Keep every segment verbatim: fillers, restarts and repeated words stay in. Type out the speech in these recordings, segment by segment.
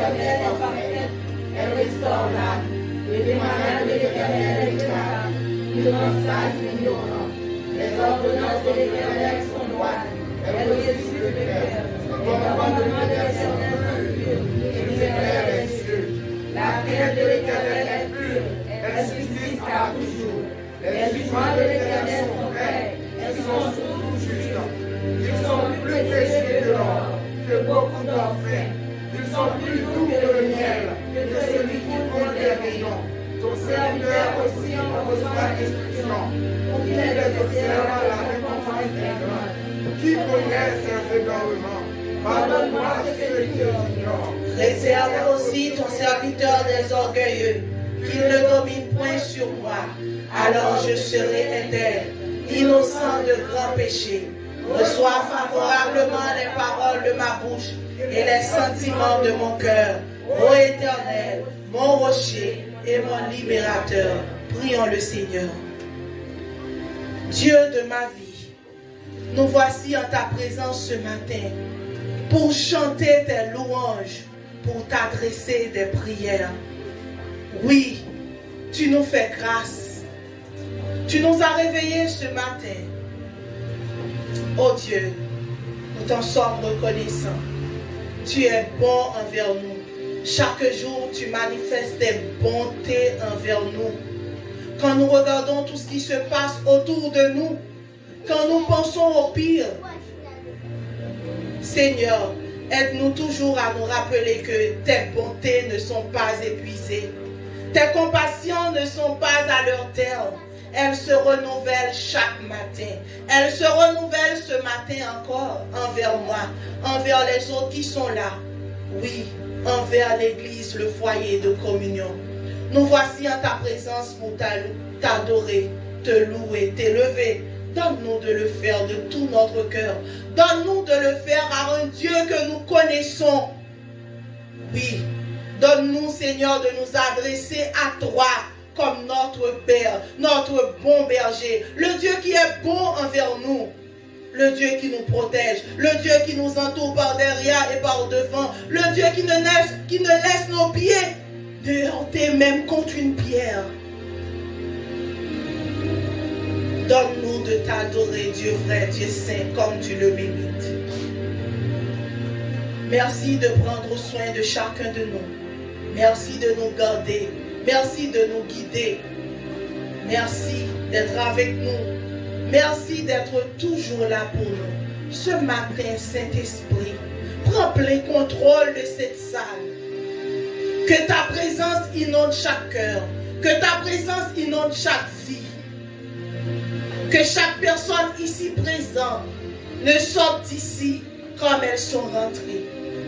l'éternel est parfaite, elle restaure l'âme. Et les malades de l'éternel éclatent, il rend sage l'ignorant. Les ordonnances de l'éternel sont droites, elles réussissent le cœur. Les commandements de l'éternel sont purs, ils éclairent les yeux. La crainte de l'éternel est pure, elle subsiste à toujours. Les jugements de l'éternel sont vrais, ils sont surtout justes. Ils sont plus précieux que l'or, que beaucoup d'or fin. Ils sont plus doux que le miel, que celui qui compte les rayons. Ton serviteur aussi en reçoit instruction, pour qu'il ait des observants la récompense des grands. Qui connaît ses égarements? Pardonne-moi ceux qui ignorent. Réserve aussi ton serviteur des orgueilleux, qu'il ne domine point sur moi. Alors je serai intègre, innocent de grands péchés. Reçois favorablement les paroles de ma bouche et les sentiments de mon cœur. Ô Éternel, mon rocher et mon libérateur, prions le Seigneur. Dieu de ma vie, nous voici en ta présence ce matin pour chanter tes louanges, pour t'adresser des prières. Oui, tu nous fais grâce. Tu nous as réveillés ce matin. Oh Dieu, nous t'en sommes reconnaissants. Tu es bon envers nous. Chaque jour, tu manifestes tes bontés envers nous. Quand nous regardons tout ce qui se passe autour de nous, quand nous pensons au pire, Seigneur, aide-nous toujours à nous rappeler que tes bontés ne sont pas épuisées. Tes compassions ne sont pas à leur terme. Elles se renouvellent chaque matin. Elles se renouvellent ce matin encore envers moi, envers les autres qui sont là. Oui, envers l'Église, le foyer de communion. Nous voici en ta présence pour t'adorer, te louer, t'élever. Donne-nous de le faire de tout notre cœur. Donne-nous de le faire à un Dieu que nous connaissons. Oui, donne-nous, Seigneur, de nous adresser à toi comme notre Père, notre bon berger, le Dieu qui est bon envers nous, le Dieu qui nous protège, le Dieu qui nous entoure par derrière et par devant, le Dieu qui ne laisse, qui ne laisse nos pieds de heurter même contre une pierre. Donne-nous de t'adorer, Dieu vrai, Dieu saint, comme tu le mérites. Merci de prendre soin de chacun de nous. Merci de nous garder. Merci de nous guider. Merci d'être avec nous. Merci d'être toujours là pour nous. Ce matin, Saint-Esprit, prends plein contrôle de cette salle. Que ta présence inonde chaque cœur. Que ta présence inonde chaque vie. Que chaque personne ici présente ne sorte d'ici comme elles sont rentrées.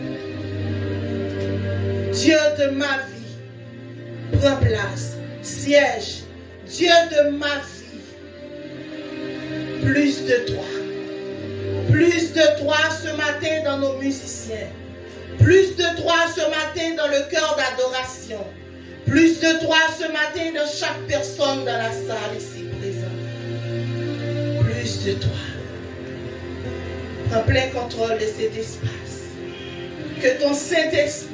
Dieu de ma vie, prends place, siège. Dieu de ma vie, plus de toi. Plus de toi ce matin dans nos musiciens. Plus de toi ce matin dans le cœur d'adoration. Plus de toi ce matin dans chaque personne dans la salle ici présente. Plus de toi. Prends plein contrôle de cet espace. Que ton Saint-Esprit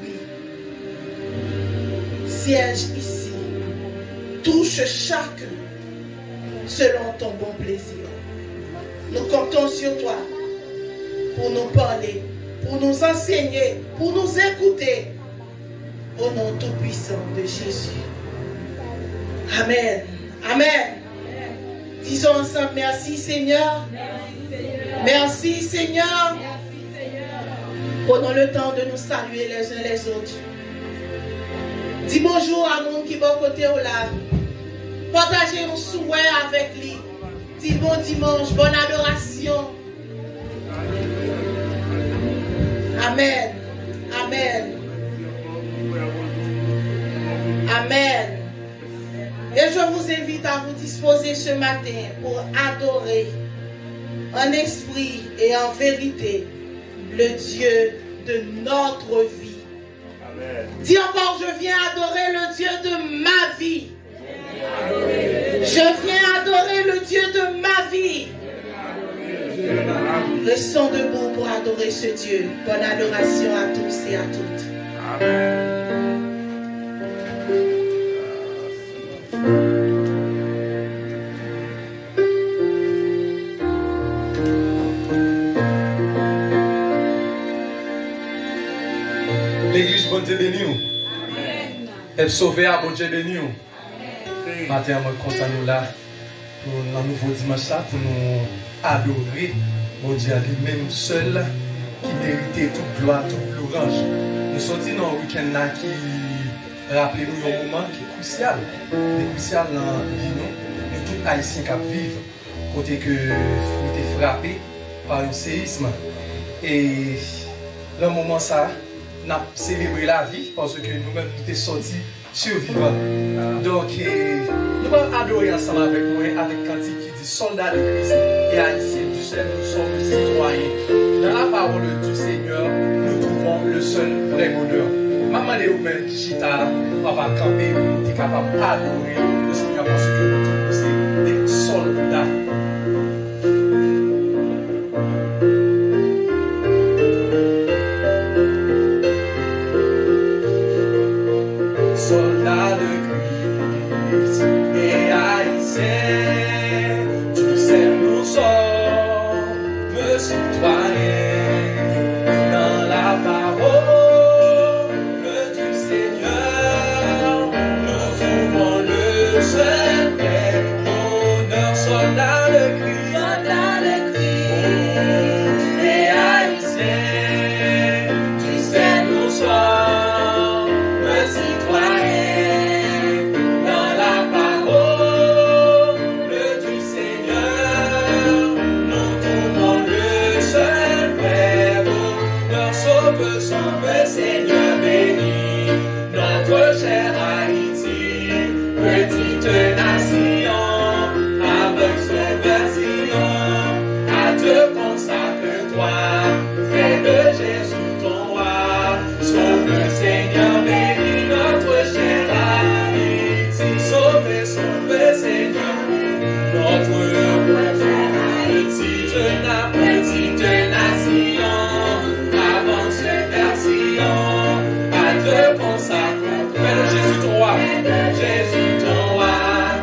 siège ici. Touche chacun selon ton bon plaisir. Nous comptons sur toi pour nous parler, pour nous enseigner, pour nous écouter. Au nom tout-puissant de Jésus. Amen. Amen. Disons ensemble, merci Seigneur. Merci Seigneur. Prenons le temps de nous saluer les uns les autres. Dis bonjour à mon qui va côté au là. Partagez un souhait avec lui. Dis bon dimanche, bonne adoration. Amen. Amen. Amen. Et je vous invite à vous disposer ce matin pour adorer en esprit et en vérité le Dieu de notre vie. Amen. Dis encore, je viens adorer le Dieu de ma vie. Je viens adorer le Dieu de ma vie. Restons debout pour adorer ce Dieu. Bonne adoration à tous et à toutes. L'église, bon Dieu béni. Elle sauve à bon Dieu béni. Matin, on est content nous là pour un nouveau dimanche là pour nous adorer bon Dieu lui-même seul qui méritait toute gloire, toute louange. Nous sommes dans un week-end là qui rappelle nous un moment qui est crucial, qui est crucial dans la vie nous, nous tous haïtiens qui vivent, côté que nous été frappés par un séisme et le moment ça. Nous avons célébré la vie parce que nous-mêmes nous sommes sortis survivants. Donc, nous allons adorer ensemble avec moi, avec Cantique qui dit soldats de Christ et haïtiens du seul, nous sommes citoyens. Dans la parole du Seigneur, nous trouvons le seul vrai bonheur. Maman et vous-même qui chita, on va camper, qui est capable d'adorer le Seigneur parce que nous tous sommes des soldats. Soldats de Christ et haïtiens, tu sais nous sommes citoyens dans la parole du Seigneur, nous trouvons le seul vrai bonheur. Soldats de Christ, soldats de Christ et haïtiens, tu sais nous sommes citoyens dans la parole du Seigneur, nous trouvons le seul vrai bonheur. Sauve, sauve, Seigneur béni, notre chère Haïti, petite nation, avec sauveur Sion, à te consacre-toi, fais de Jésus ton roi. Sauve, Seigneur béni, notre chère Haïti, sauve, sauve, Seigneur, notre chère Haïti, de la petite nation, avance vers Sion, à te consacrer, fais de Jésus ton roi, Jésus ton roi,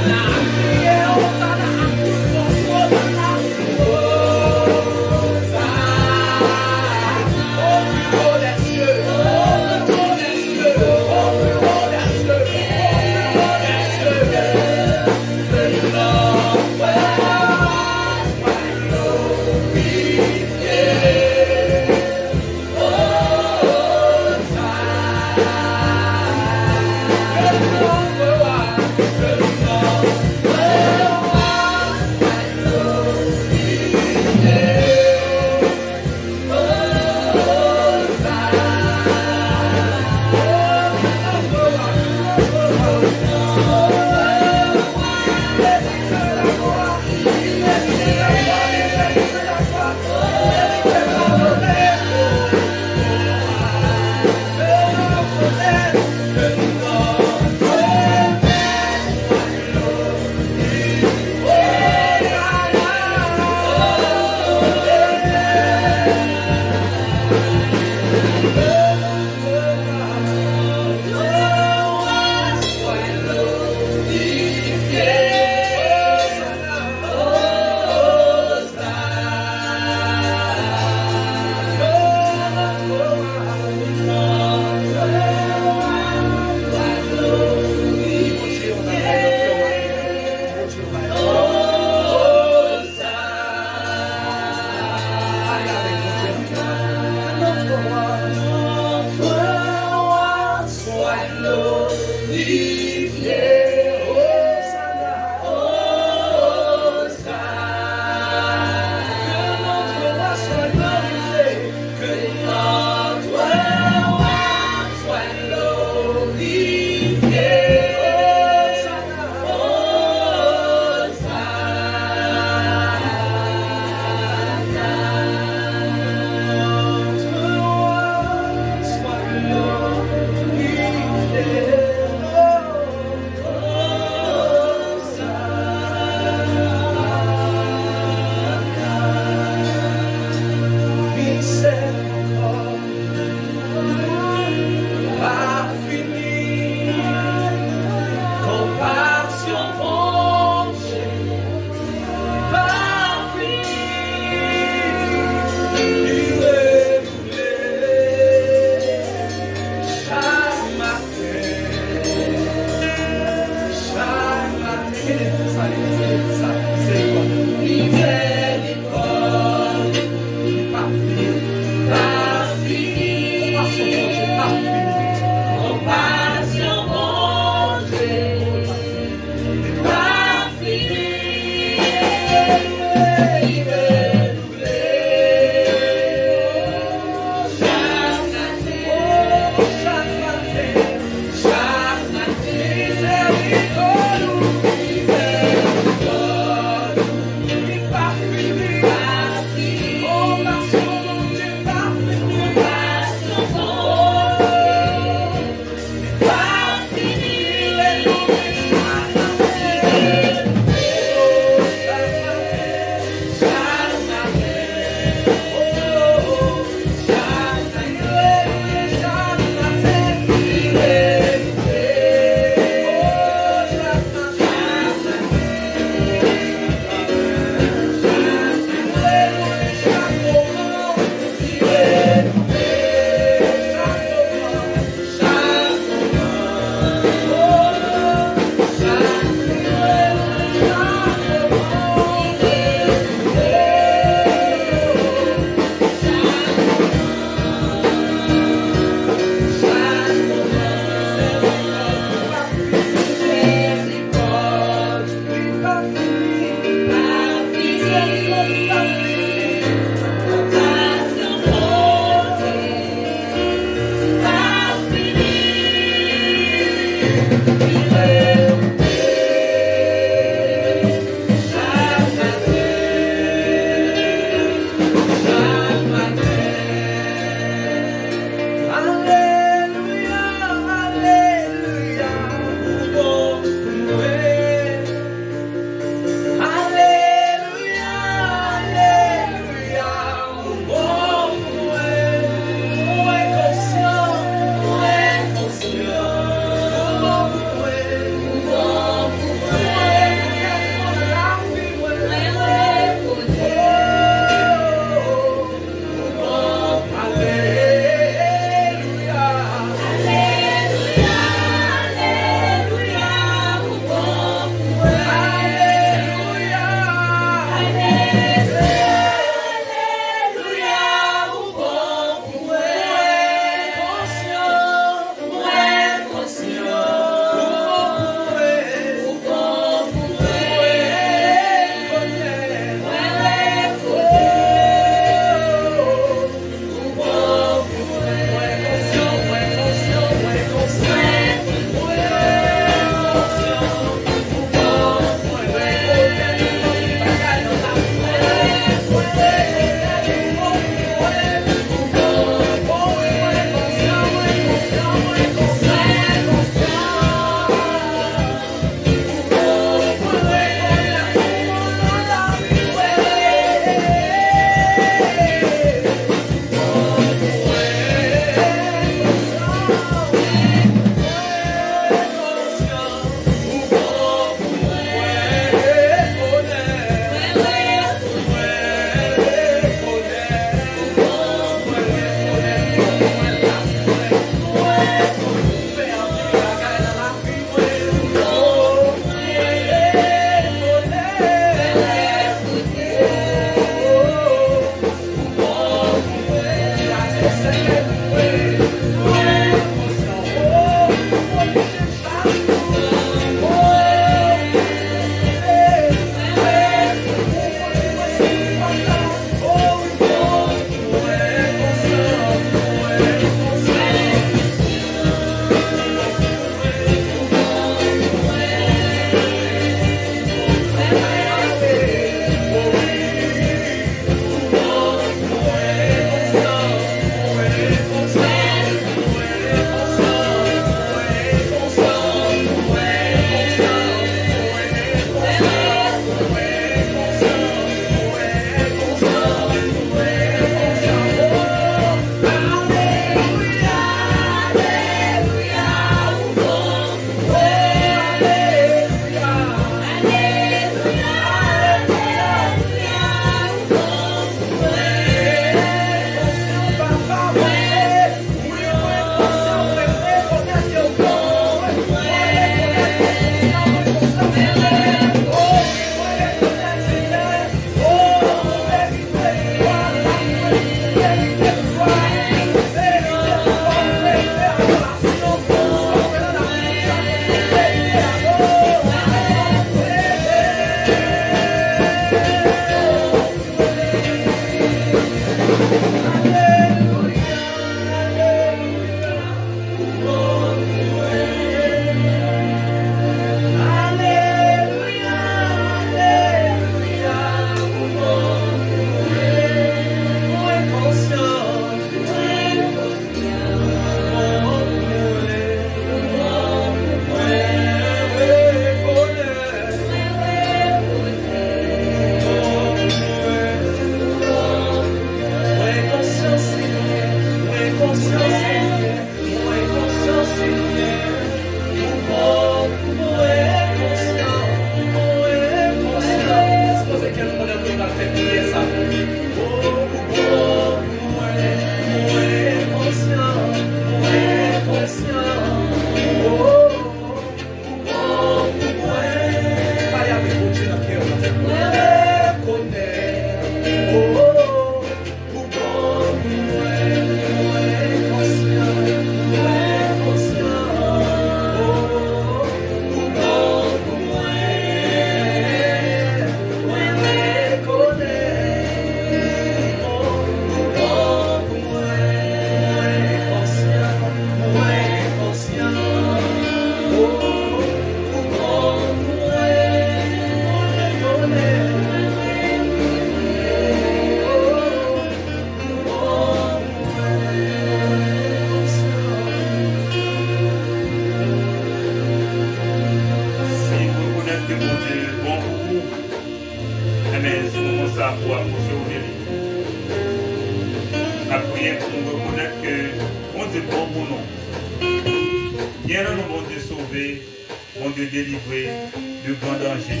Dieu bon pour nous. Bien nous, bon Dieu sauvé, bon Dieu délivré de grands dangers.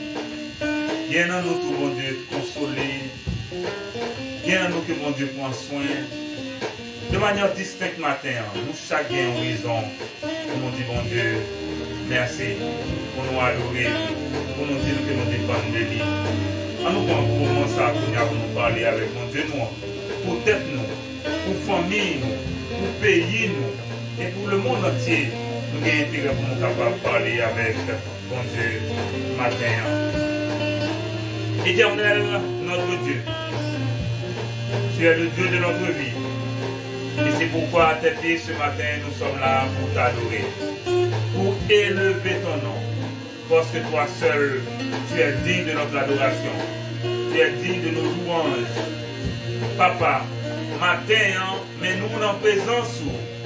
Bien nous, tout bon Dieu consolé. Bien nous que bon Dieu prend soin. De manière distincte matin, nous chacun avons raison pour nous dire bon Dieu, merci, pour nous adorer, pour nous dire que nous dépendons de lui. En nous commençons à nous parler avec mon Dieu, nous, pour tête nous, pour famille nous, pour pays nous, et pour le monde entier, nous avons intérêt pour nous capables de parler avec mon Dieu matin. Éternel, notre Dieu, tu es le Dieu de notre vie. Et c'est pourquoi à tes pieds ce matin, nous sommes là pour t'adorer, pour élever ton nom. Parce que toi seul, tu es digne de notre adoration. Tu es digne de nos louanges. Papa, matin, mais nous en présence,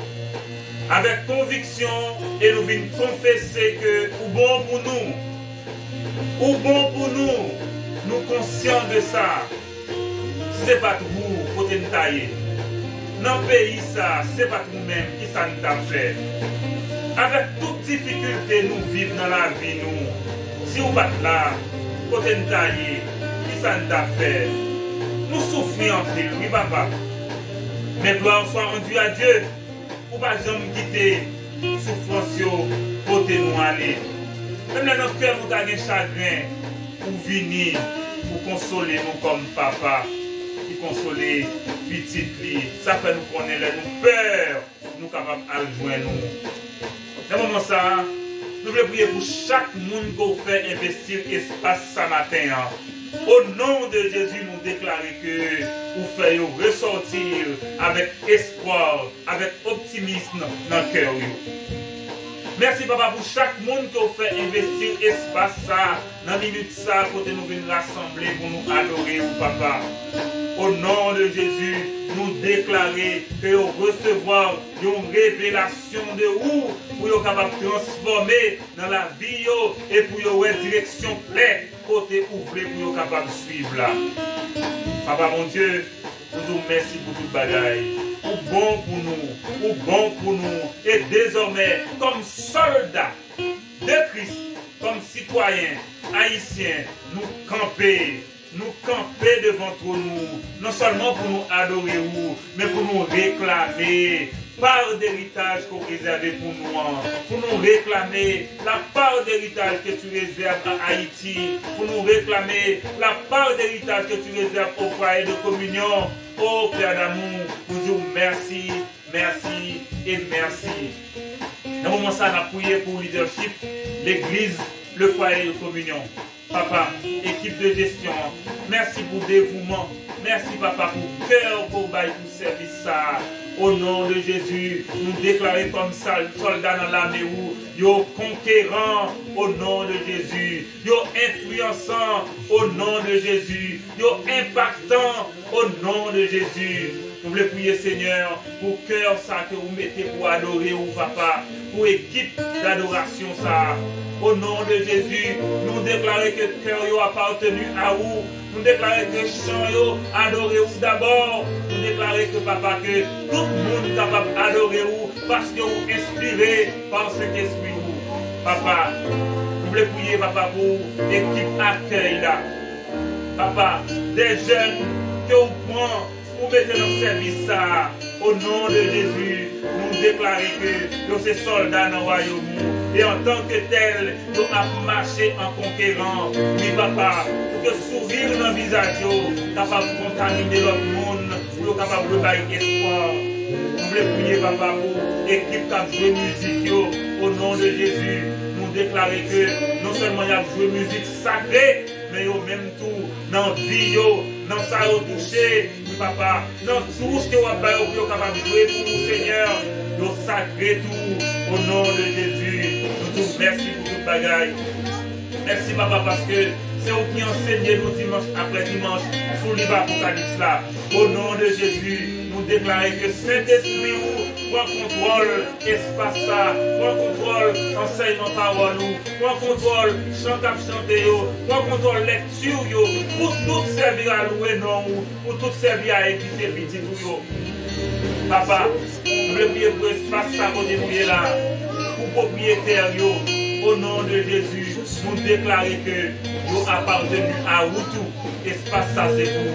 avec conviction, et nous venons confesser que, ou bon pour nous, ou bon pour nous, nous conscients de ça, c'est pas tout pour te tailler. Dans le pays, ça, c'est pas nous-mêmes qui ça nous a fait. Avec toute difficulté, nous vivons dans la vie, nous. Si vous battez là, côté nous tailler, qui ça nous a fait. Nous souffrons en pile, oui, papa. Mais gloire soit rendue à Dieu. Pour ne pas jamais quitter souffrance, côté nous aller. Même dans notre cœur, nous avons un chagrin pour venir, pour consoler nous comme papa. Qui consoler petit li, ça fait nous connaître nous peur, nous capables de joindre nous. Dans ce moment ça, nous voulons prier pour chaque monde qui fait investir espace ce matin. Au nom de Jésus, nous déclarons que vous faites ressortir avec espoir, avec optimisme dans le cœur. Merci papa pour chaque monde qui a fait investir espace ça, dans la minute ça, pour nous venir rassembler, pour nous adorer, papa. Au nom de Jésus, nous déclarons que nous recevoir une révélation de où pour être capable de transformer dans la vie et pour une direction claire, côté ouvert pour être capable de suivre là. Papa mon Dieu, nous nous merci pour toute bagaille. Ou bon pour nous, ou bon pour nous, et désormais, comme soldats de Christ, comme citoyens haïtiens, nous camper, nous camper devant nous, non seulement pour nous adorer, mais pour nous réclamer part d'héritage qu'on réserve pour nous, pour nous réclamer la part d'héritage que tu réserves à Haïti, pour nous réclamer la part d'héritage que tu réserves au foyer de communion. Oh Père d'amour, nous disons merci, merci et merci. Dans ce moment ça, on a prié pour le leadership, l'église, le foyer de communion. Papa, équipe de gestion, merci pour le dévouement. Merci papa pour le cœur pour le service ça. Au nom de Jésus, nous déclarons comme soldats dans l'armée où yo conquérant au nom de Jésus, yo influençant au nom de Jésus, yo impactant au nom de Jésus. Nous voulons prier Seigneur pour cœur ça que vous mettez pour adorer ou papa, pour équipe d'adoration ça. Au nom de Jésus, nous déclarons que le cœur a appartenu à vous. Nous déclarons que chant yo adorez vous d'abord. Nous déclarons que papa que tout le monde est capable d'adorer vous parce que vous inspirez par cet esprit. Papa, nous voulons prier papa pour l'équipe accueil là. Papa, des jeunes que vous prenez pour mettre dans le service ça. Au nom de Jésus, nous déclarons que nous sommes soldats dans le royaume. Et en tant que tel, nous avons marché en conquérant. Oui, papa, pour que sourire dans le visage, capable de contaminer l'autre monde, pour capable de faire espoir. Nous voulons prier, papa, pour l'équipe qui a joué musique. Au nom de Jésus, nous déclarons que non seulement il y a joué musique sacrée, mais au même tout, dans la vie, dans ça, au toucher, papa, dans tout ce que vous avez capable de jouer pour nous, Seigneur, nous sacré tout au nom de Jésus. Nous vous merci pour toute bagaille. Merci, papa, parce que c'est vous qui enseignez nous dimanche après dimanche sur le livre Apocalypse là. Au nom de Jésus, nous déclarons que Saint-Esprit prend contrôle espace ça, prend contrôle enseignement parole, prend contrôle chant à chanter, prend contrôle lecture, pour tout servir à louer non, pour tout servir à édifier petit tout. Papa, nous voulons prier pour l'espace à côté de nous là, pour propriétaires, au nom de Jésus, nous déclarer que nous appartenons à vous tout. Espace ça, c'est pour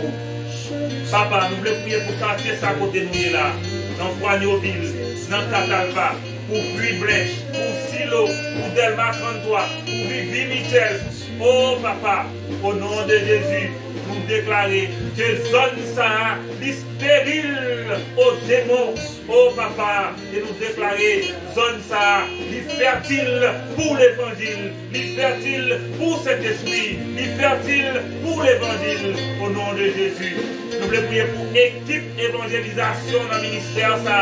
vous. Papa, nous voulons prier pour quartier ça à côté de nous là, dans Froigneville, dans Catalpa, pour Puy-Blèche, pour Silo, pour Delma trente-trois, pour Vivi Michel. Oh papa, au nom de Jésus, nous déclarer que zone ça est stérile aux démons. Oh papa, et nous déclarer zone ça est fertile pour l'évangile, est fertile pour cet esprit, est fertile pour l'évangile. Au nom de Jésus, nous voulons prier pour équipe évangélisation dans le ministère ça.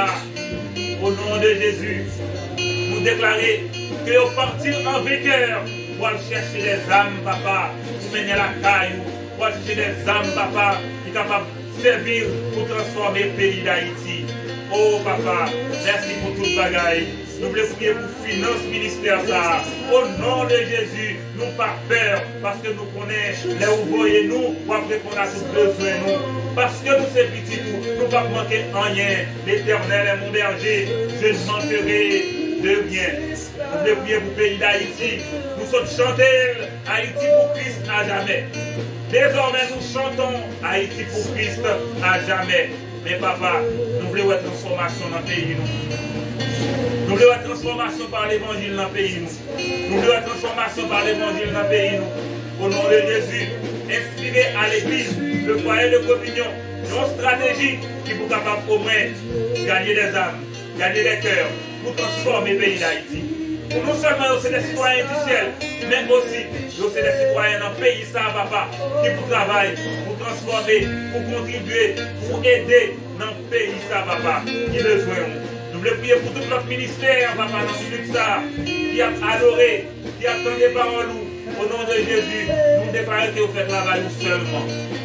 Au nom de Jésus, nous déclarer que au partir en vainqueur pour aller chercher des âmes, papa, pour mener la caille, pour aller chercher des âmes, papa, qui sont capables de servir pour transformer le pays d'Haïti. Oh, papa, merci pour toute bagaille. Nous voulons prier pour finance ministère ça. Au nom de Jésus, nous pas peur, parce que nous connaissons les où voyez nous, pour répondre à tout besoin nous. Parce que nous sommes petits, nous ne pas manquer rien. L'Éternel est mon berger, je ne manquerai de rien. Nous voulons prier pour le pays d'Haïti. Nous sommes chantés Haïti pour Christ à jamais. Désormais, nous chantons Haïti pour Christ à jamais. Mais papa, nous voulons une transformation dans le pays. Nous, nous voulons une transformation par l'évangile dans le pays. Nous, nous voulons une transformation par l'évangile dans le pays. Nous. Au nom de Jésus, inspirez à l'église, le foyer de communion, une stratégie qui vous capable au moins gagner des âmes, gagner des cœurs, pour transformer le pays d'Haïti. Pour non seulement c'est des citoyens du ciel, mais aussi c'est des citoyens dans le pays, ça, papa, qui vous travaillent, pour transformer, pour contribuer, pour aider dans le pays, ça, papa, qui besoin. Nous voulons prier pour tout notre ministère, papa, dans ce ça, qui a adoré, qui attend des paroles. Au nom de Jésus, nous déclarons que vous faites travail seulement.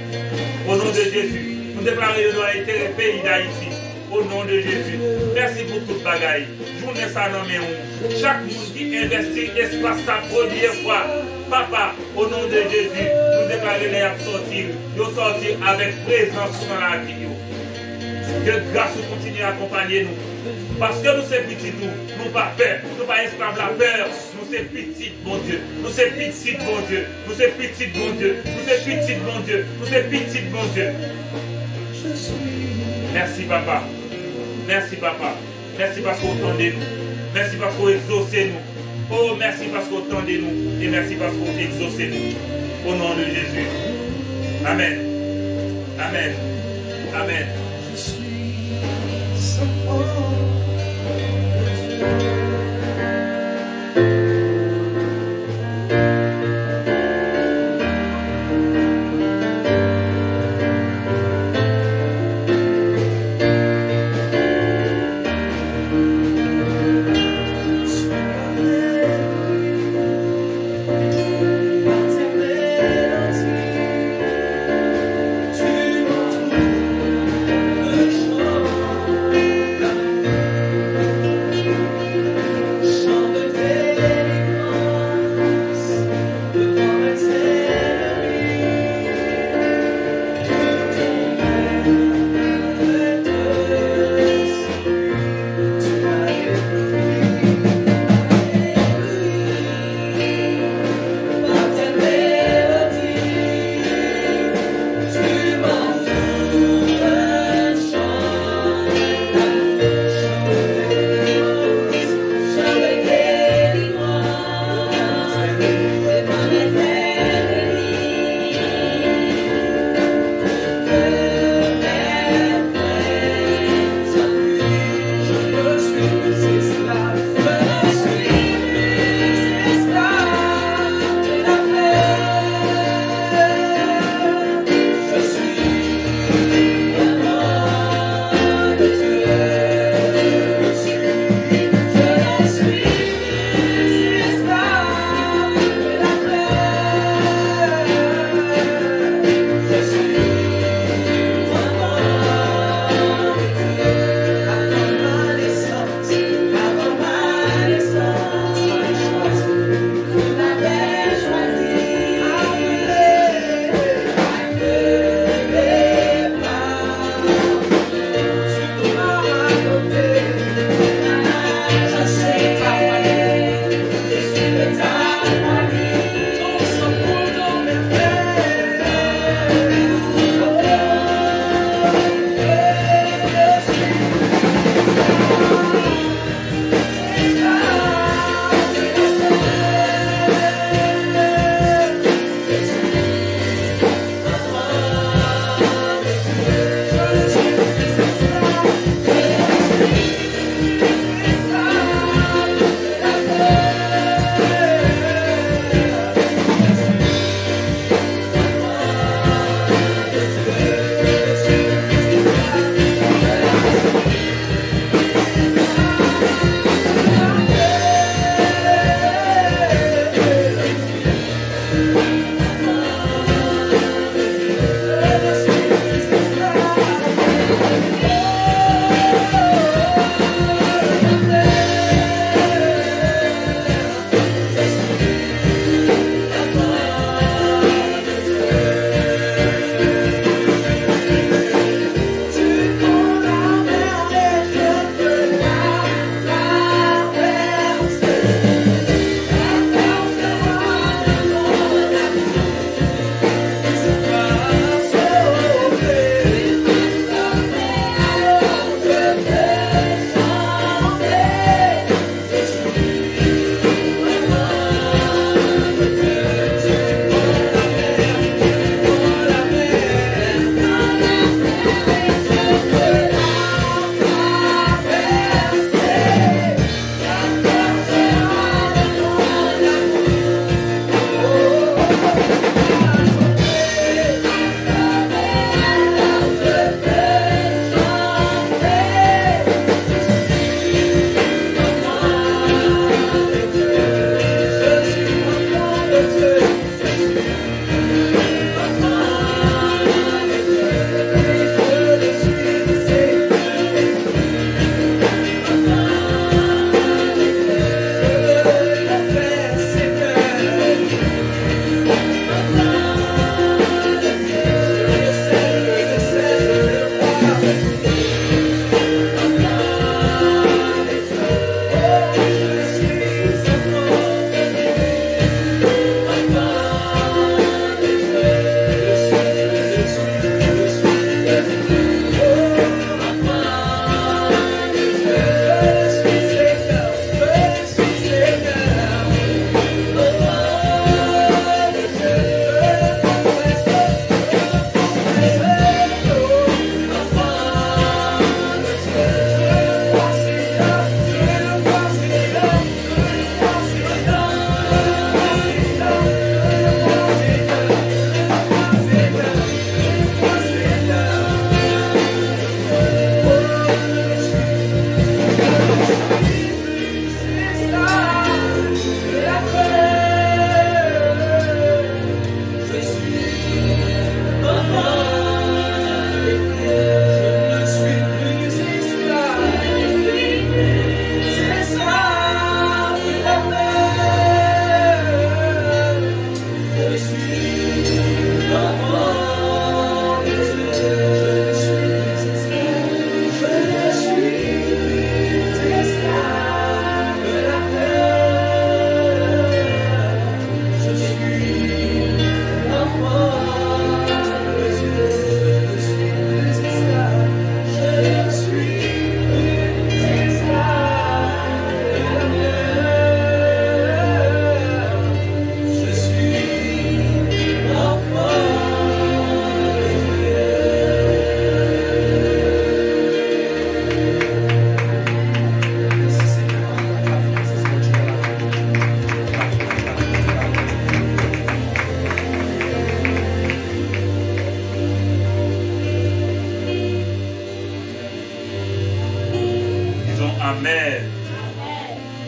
Au nom de Jésus, nous déclarons que nous doit être le pays d'Haïti. Au nom de Jésus, merci pour toute bagaille. Journée ça non mais on. Chaque monde qui investit espace sa première fois. Papa, au nom de Jésus, nous déclarons les sortir. Nous sortir avec présence dans la vie. Que grâce continue à accompagner nous. Parce que nous sommes petits, nous, nous pas peur, nous pas esclaves la peur. Nous sommes petits, bon Dieu. Nous sommes petits, bon Dieu. Nous sommes petits, bon Dieu. Nous sommes petits, bon Dieu. Nous sommes petits, bon Dieu. Merci, papa. Merci, papa. Merci parce que vous entendez nous. Merci parce que vous exaucez nous. Oh, merci parce que vous entendez nous. Et merci parce que vous exaucez nous. Au nom de Jésus. Amen. Amen. Amen. Je suis sans Tu m'entoures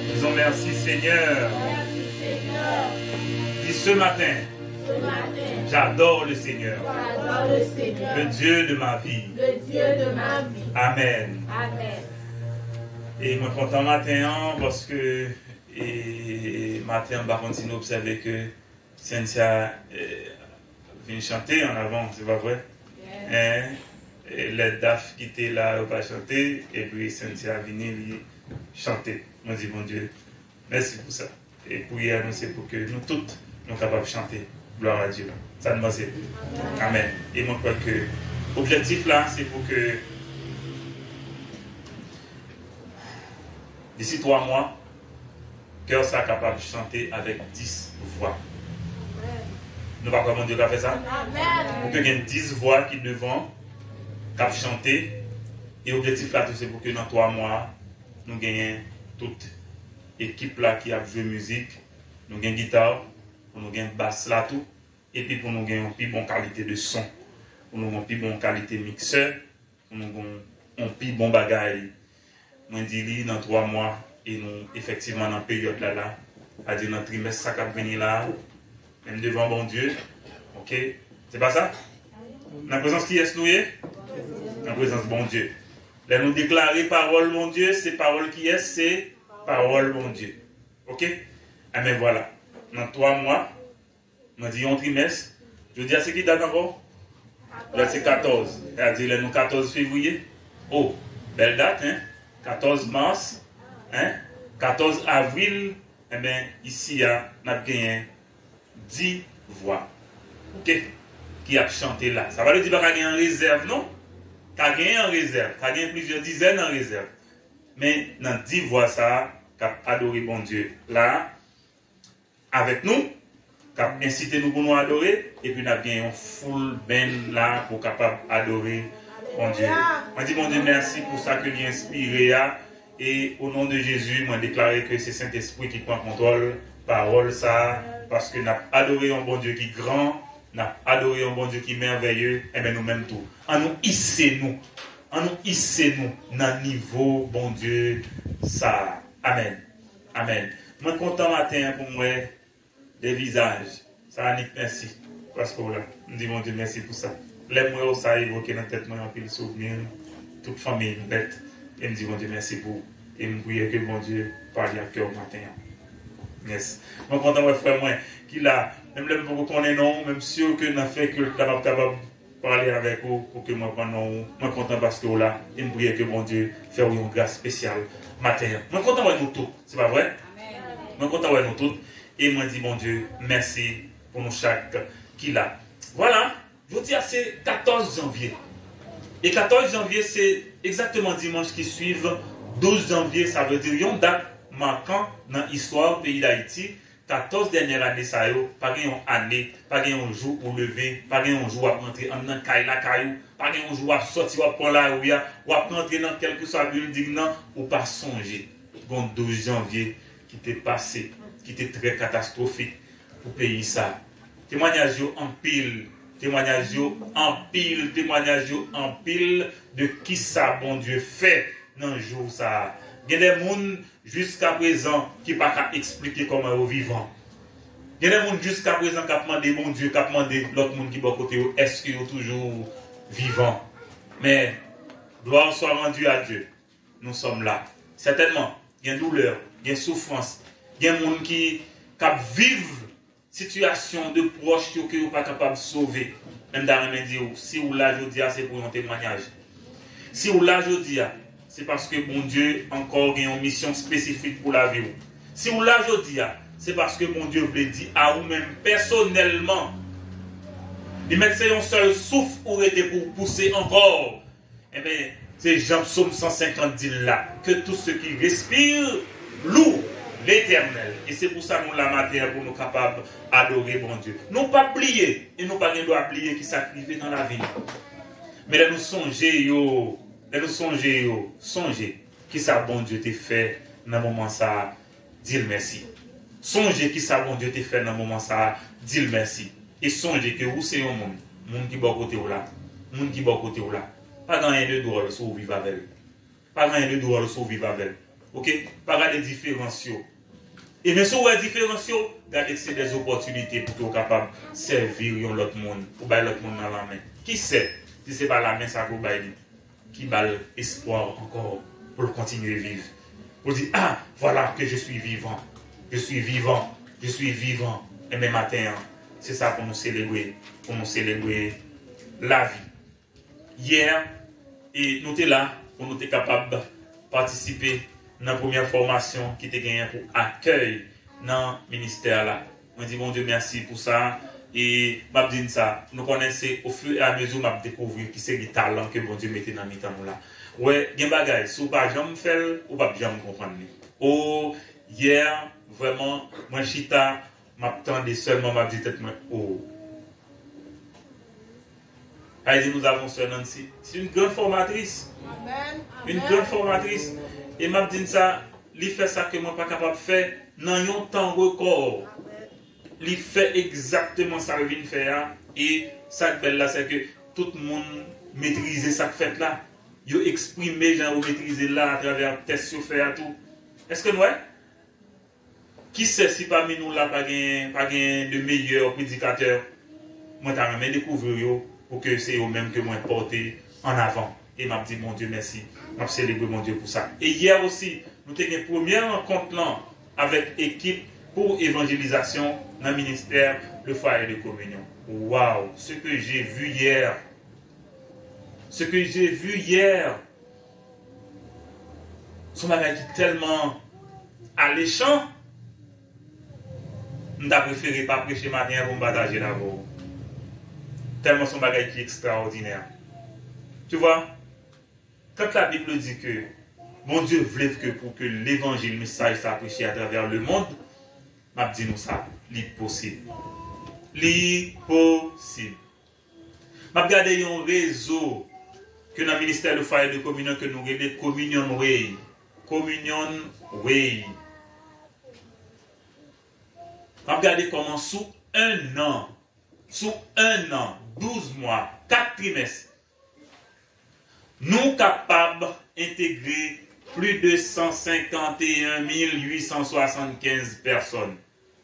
Disons merci Seigneur. Merci Seigneur. Dis ce matin, Ce matin, j'adore le Seigneur, j'adore le Seigneur, le Dieu de ma vie. le Dieu de ma vie. Amen. Amen. Et moi content matin hein, parce que et matin par contre si nous observons que Cynthia euh, vient chanter en avant, c'est pas vrai? Yes. Hein? Et les D A F qui étaient là n'ont pas chanté et puis Cynthia vient chanter. Moi dis bon Dieu, merci pour ça. Et prière nous c'est pour que nous toutes nous capables de chanter. Gloire à Dieu. Ça nous c'est. Amen. Et moi je crois que l'objectif là c'est pour que d'ici trois mois, cœur soit capable de chanter avec dix voix. Nous ne pouvons pas comment Dieu a fait ça. Pour que il y ait dix voix qui devant, qui chanter. Et l'objectif là, c'est pour que dans trois mois, nous gagnions toute équipe là qui a joué musique, nous gagnons guitare, pour nous gagner basse là tout, et puis pour nous gagner une plus bonne qualité de son, pour nous gagner une plus bonne qualité mixeur, pour nous gagner un plus bon bagage. Moi dis dans trois mois et nous effectivement dans la période là là, à dire dans le trimestre ça qui venir là, même devant bon Dieu, ok, c'est pas ça? Dans la présence qui est nous est? Dans la présence bon Dieu. Là nous déclarer parole mon Dieu, c'est parole qui est, c'est parole mon Dieu, ok? Ah mais voilà, dans trois mois, nous dit un trimestre, je dis à ce qui date encore? Là c'est quatorze, c'est-à-dire nous quatorze février, oh, belle date hein? quatorze mars, hein? quatorze avril, eh bien, ici, on a gagné dix voix. Ok? Qui a chanté là. Ça va le dire qu'il y a gagné en réserve, non? Qui a gagné en réserve. Qui a gagné plusieurs dizaines en réserve. Mais dans dix voix, ça, qui a adoré bon Dieu. Là, avec nous, qui a incité nous pour nous adorer. Et puis, on a gagné un full band là pour capable adorer. Bon Dieu. Moi dis mon Dieu merci pour ça que j'ai inspiré et au nom de Jésus, moi déclaré que c'est Saint-Esprit qui prend contrôle, parole ça, parce que nous avons adoré un bon Dieu qui est grand, nous avons adoré un bon Dieu qui est merveilleux, et bien nous-mêmes tout. En nous hissez nous, en nous hissez nous dans le niveau bon Dieu ça. Amen. Amen. Moi content matin pour moi des visages. Ça Annick merci. Parce que là, nous disons mon Dieu merci pour ça. Les mots ça évoqué dans la tête, moi, un peu le souvenir, toute famille bête. Et me dit, mon Dieu, merci pour. Et me prier que mon Dieu parle à cœur matin. Yes. Je suis content, mon frère, moi, qu'il a, même le pour qu'on est non, même sûr que nous avons fait que nous sommes capables de parler avec vous, pour que moi, non, je suis content parce que là, et me prier que mon Dieu fait une grâce spéciale matin. Je suis content de nous tous, c'est pas vrai? Je suis content de nous tous. Et moi, je dis, mon Dieu, merci pour nous chaque qu'il a. Voilà. Je vous dis, c'est quatorze janvier. Et quatorze janvier, c'est exactement dimanche qui suit. douze janvier, ça veut dire une date marquante dans l'histoire du pays d'Haïti. quatorze dernières années, ça y est, pas une année, pas un jour pour lever, pas un jour à rentrer en un caillou, pas un jour à sortir, à prendre la rue, ou à rentrer dans quelque soit building, ou pas songer. Bon, douze janvier qui était passé, qui était très catastrophique pour le pays. Ça. Témoignage en pile. Témoignage en pile, témoignage en pile de qui ça, bon Dieu, fait dans le jour ça. Il y a des gens jusqu'à présent qui ne peuvent pas expliquer comment ils vivent. Il y a des gens jusqu'à présent qui ont demandé, bon Dieu, qui ont demandé l'autre monde qui est à côté, est-ce qu'ils sont toujours vivants? Mais, gloire soit rendue à Dieu. Nous sommes là. Certainement, il y a une douleur, il y a une souffrance, il y a des gens qui vivent situation de proches que vous n'êtes pas capable de sauver. Même dans le dire, si vous là, je dis, c'est pour un témoignage. Si vous là, je dis, c'est parce que bon Dieu encore a une mission spécifique pour la vie. Si vous là, je dis, c'est parce que bon Dieu vous dit à vous-même personnellement. Les médecins ont seul souffle ou été pour pousser encore. Eh bien, c'est Jean Psaume cent cinquante dit là, que tous ceux qui respirent louent l'Éternel. Et c'est pour ça que nous la matière pour nous capables d'adorer bon Dieu. Non pas plier, et non pas doit plier qui s'active dans la vie. Mais là nous songer, yo, là nous songer, yo, songer qui ça bon Dieu t'a fait dans le moment ça, dis merci. Songez qui ça bon Dieu t'a fait dans le moment ça, dis merci. Et songez que vous c'est un monde, monde qui bon côté ou là, monde qui bon côté ou là. Pas rien de drôle sur vivre avec. Pas rien de drôle sur vivre avec. Ok? Pas les différentiaux. Et bien sûr, les différentiaux, regardez que c'est des opportunités pour être capable de servir l'autre monde, pour battre l'autre monde dans la main. Qui sait, si ce n'est pas la main, ça va battre, qui bat l'espoir encore pour continuer à vivre. Pour dire, ah, voilà que je suis vivant. Je suis vivant. Je suis vivant. Et même matin, c'est ça pour nous célébrer. Pour nous célébrer la vie. Hier, et nous étions là pour nous être capables de participer dans la première formation qui était gagnée pour accueil dans le ministère là. On dit bon Dieu merci pour ça. Et m'a dit ça, nous connaissons au fur et à mesure m'a découvrir qui c'est les talents que bon Dieu mettait dans mes temps là. Ouais, il y a des bagages, si vous pas jamais faire ou pas jamais comprendre. Oh, hier vraiment moi chita m'attendais seulement m'a dit tête moi oh. Elle dit nous avons sœur Nancy, c'est une grande formatrice. Amen. Une grande formatrice. Et m'a dit ça, il fait ça que moi pas capable de faire dans un temps record. Il fait exactement ça qu'il vient faire. Et ça qui là, c'est que tout le monde maîtrise ça fait là. Ils expriment les gens, ils maîtrisent là à travers les tests qu'ils font tout. Est-ce que nous, qui sait si parmi nous là, pas de meilleurs prédicateurs, moi t'as même découvert pour que c'est eux-mêmes que moi porté en avant. Et m'a dit, mon Dieu, merci. M'a célébré mon Dieu pour ça. Et hier aussi, nous avons une première rencontre là avec l'équipe pour évangélisation dans le ministère le foyer de communion. Waouh! Ce que j'ai vu hier, ce que j'ai vu hier, son bagage est tellement alléchant. Je préféré pas prêcher matin pour me partager d'abord. Tellement son bagage qui est extraordinaire. Tu vois, quand la Bible dit que mon Dieu voulait que pour que l'évangile, le message soit prêché à travers le monde, m'a dit nous ça, c'est possible. C'est possible. M'a regardé un réseau que dans le ministère de foyer de communion que nous regardons Communion Way. Communion Way. M'a regardé comment sous un an, sous un an, douze mois, quatre trimestres, nous capables d'intégrer plus de cent cinquante et un mille huit cent soixante-quinze personnes.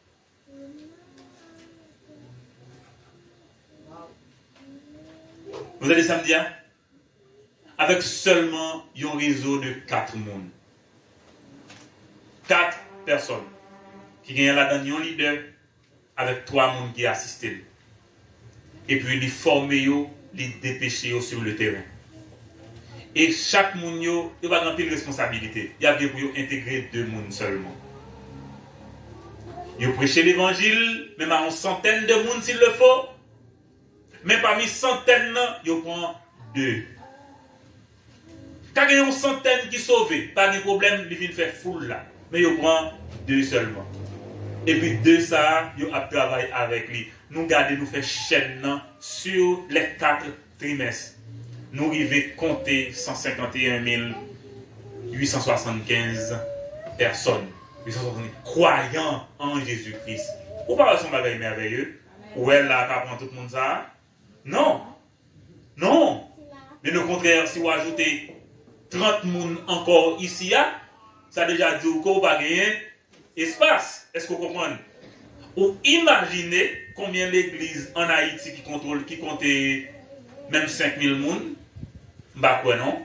Vous allez samedi, hein? Avec seulement un réseau de quatre personnes. Quatre personnes qui gagnent là-dedans un leader avec trois personnes qui assistent. Et puis les former, les dépêcher sur le terrain. Et chaque monde il va remplir une responsabilité. Il y a bien pour intégrer deux personnes seulement. Il prêcher l'évangile, même à une centaine de personnes s'il le faut. Mais parmi centaines, il prend deux. Quand il y a une centaine qui sauve, pas de problème, il vient faire full là. Mais il prend deux seulement. Et puis deux ça, il a travaillé avec lui. Nous gardons, nous faisons chaîne sur les quatre trimestres. Nous arrivons à compter cent cinquante et un mille huit cent soixante-quinze personnes. huit cent soixante-quinze croyants en Jésus-Christ. Ou pas son bagage merveilleux? Ou elle là, pas prendre tout le monde ça? Non. Non. Mais au contraire, si vous ajoutez trente personnes encore ici, ça déjà dit que vous n'avez pas gagné espace. Est-ce que vous comprenez? Ou imaginez combien l'église en Haïti qui contrôle, qui comptait même cinq mille personnes, bah quoi non?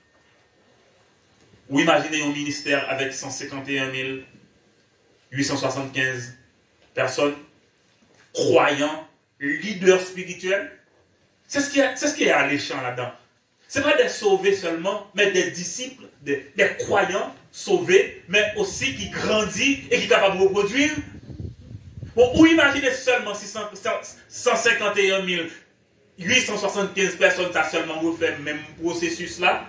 Ou imaginez un ministère avec cent cinquante et un mille huit cent soixante-quinze personnes, croyants, leaders spirituels. C'est ce qui est, c'est ce qui est alléchant là-dedans. Ce n'est pas des sauvés seulement, mais des disciples, des, des croyants sauvés, mais aussi qui grandissent et qui sont capables de reproduire. Bon, ou imaginez seulement si cent cinquante et un mille huit cent soixante-quinze personnes, ça seulement vous fait le même processus là.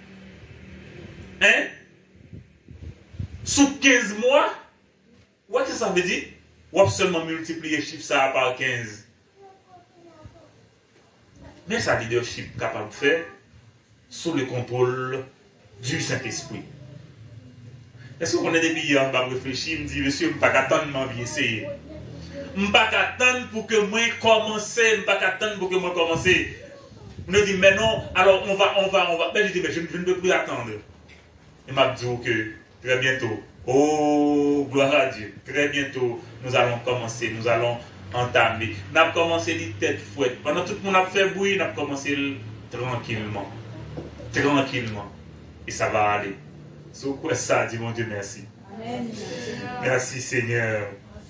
Hein? Sous quinze mois, qu'est-ce que ça veut dire? On va seulement multiplier le chiffre ça par quinze. Mais ça leadership capable de faire sous le contrôle du Saint-Esprit. Est-ce qu'on est depuis hier, je vais réfléchir, je me dis, monsieur, je ne peux pas attendre de essayer. Je ne peux pas attendre pour que moi commence, je ne peux pas attendre pour que moi commence. Je me dis, mais non, alors on va, on va, on va. Mais je dis, mais je, je ne peux plus attendre. Et je me dis que Très bientôt. Oh, gloire à Dieu. Très bientôt, nous allons commencer, nous allons entamer. Nous avons commencé les têtes fouettes. Pendant tout le monde a fait bruit, nous avons commencé tranquillement. Tranquillement. Et ça va aller. C'est quoi ça, dis mon Dieu, merci. Amen. Merci Seigneur.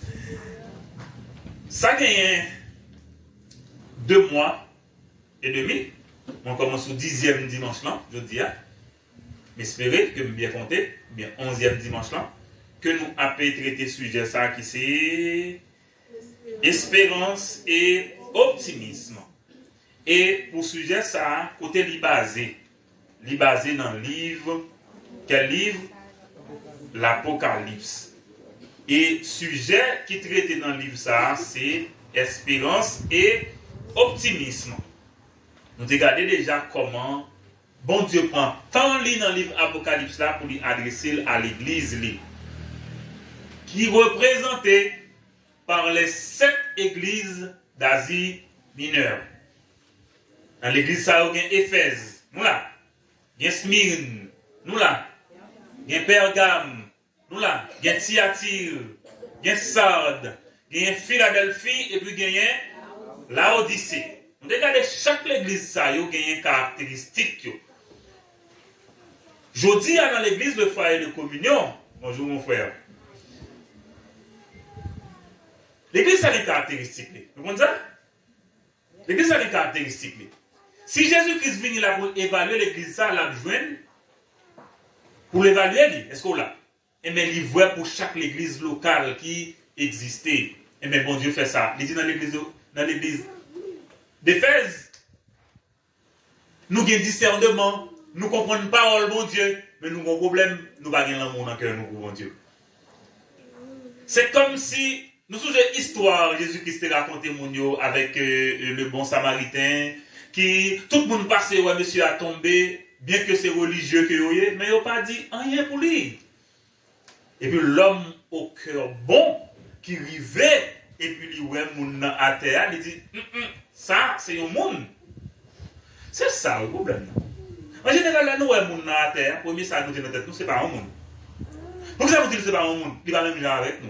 Ça gagne deux mois et demi. On commence au dixième dimanche là, je dis. J'espère que bien compté, bien onzième dimanche là, que nous avons traité sujet ça qui c'est espérance et optimisme. Et pour sujet ça, côté li basé, li basé dans le livre, quel livre? L'Apocalypse. Et sujet qui traité dans le livre ça, c'est espérance et optimisme. Nous regardons déjà comment bon Dieu prend tant lit dans le livre Apocalypse là pour lui adresser à l'église li, qui est représentée par les sept églises d'Asie mineure. Dans l'église ça, il y a Éphèse, nous là, il y a Smyrne, nous là, il y a Pergame, nous là, il y a Thyatire, il y a Sardes, il y a Philadelphie et puis il y a Laodicée. Nous regardons chaque église ça, il y a une caractéristique. Je dis dans l'église le foyer de communion, bonjour mon frère. L'église a des caractéristiques. Vous comprenez ça? L'église a des caractéristiques. Si Jésus-Christ vient là pour évaluer l'église, ça, l'a besoin pour l'évaluer, est-ce qu'on l'a? Et bien, il voit pour chaque église locale qui existait. Et bien, bon Dieu fait ça. Il dit dans l'église dans l'église d'Éphèse, nous avons discernement, nous comprenons pas parole, bon Dieu, mais nous avons un problème, nous n'avons pas l'amour dans le cœur, nous, bon Dieu. C'est comme si, nous sommes une histoire, Jésus-Christ a raconté mon avec euh, le bon samaritain, qui, tout le monde passait, ouais, monsieur a tombé, bien que c'est religieux que vous mais il n'a pas dit rien pour lui. Et puis l'homme au cœur bon, qui rivait, et puis lui, ouais, mon à terre, il dit, ça, c'est un monde. C'est ça le problème. En général, là, nous, ouais, mon à terre, premier, ça nous dit dans la tête, nous, c'est pas un monde. Pourquoi ça nous dit que c'est pas un monde? Il va même venir avec nous.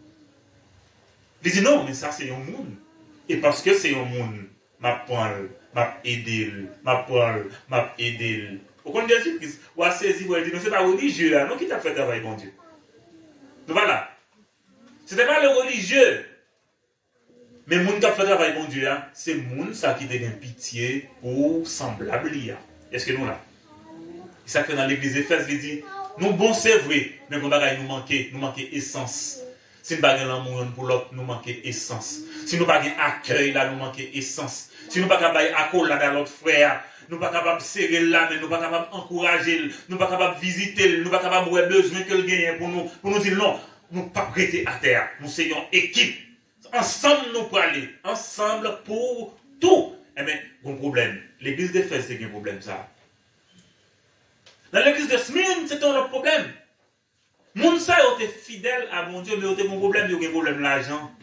Il dit non, mais ça, c'est un monde. Et parce que c'est un monde, ma poêle, m'a aidé, m'a poêle, m'a aidé. Au compte de Jésus-Christ, ou à saisir, ou à dire, non, c'est pas religieux, là, non, qui t'a fait travailler, bon Dieu. Donc voilà. Ce n'était pas le religieux. Mais le monde qui a fait travail, bon Dieu, c'est le monde qui a une pitié pour semblable. Est-ce que nous là? C'est ça que dans l'église d'Éphèse, il dit, nous bon c'est vrai, mais nous nous manquons, nous manquons essence. Si nous n'avons pas l'amour pour l'autre, nous manquons essence. Si nous n'avons pas accueil là, nous manquons essence. Si nous n'avons pas accueil là dans l'autre frère, nous ne sommes pas capables de serrer là, mais nous ne sommes pas capables d'encourager, nous ne sommes pas capables de visiter, nous ne sommes pas capables de besoin que le gagne pour nous, pour nous dire non, nous ne sommes pas prêtés à terre. Nous sommes équipe. Ensemble, nous pour aller. Ensemble pour tout. Eh bien, bon problème. L'église d'Éphèse, c'est un problème, ça. Dans l'église de Smyrne, c'est un autre problème. Moun sa yo te fidèle à mon Dieu, mais yo te mon problème, yo gen problème l'argent.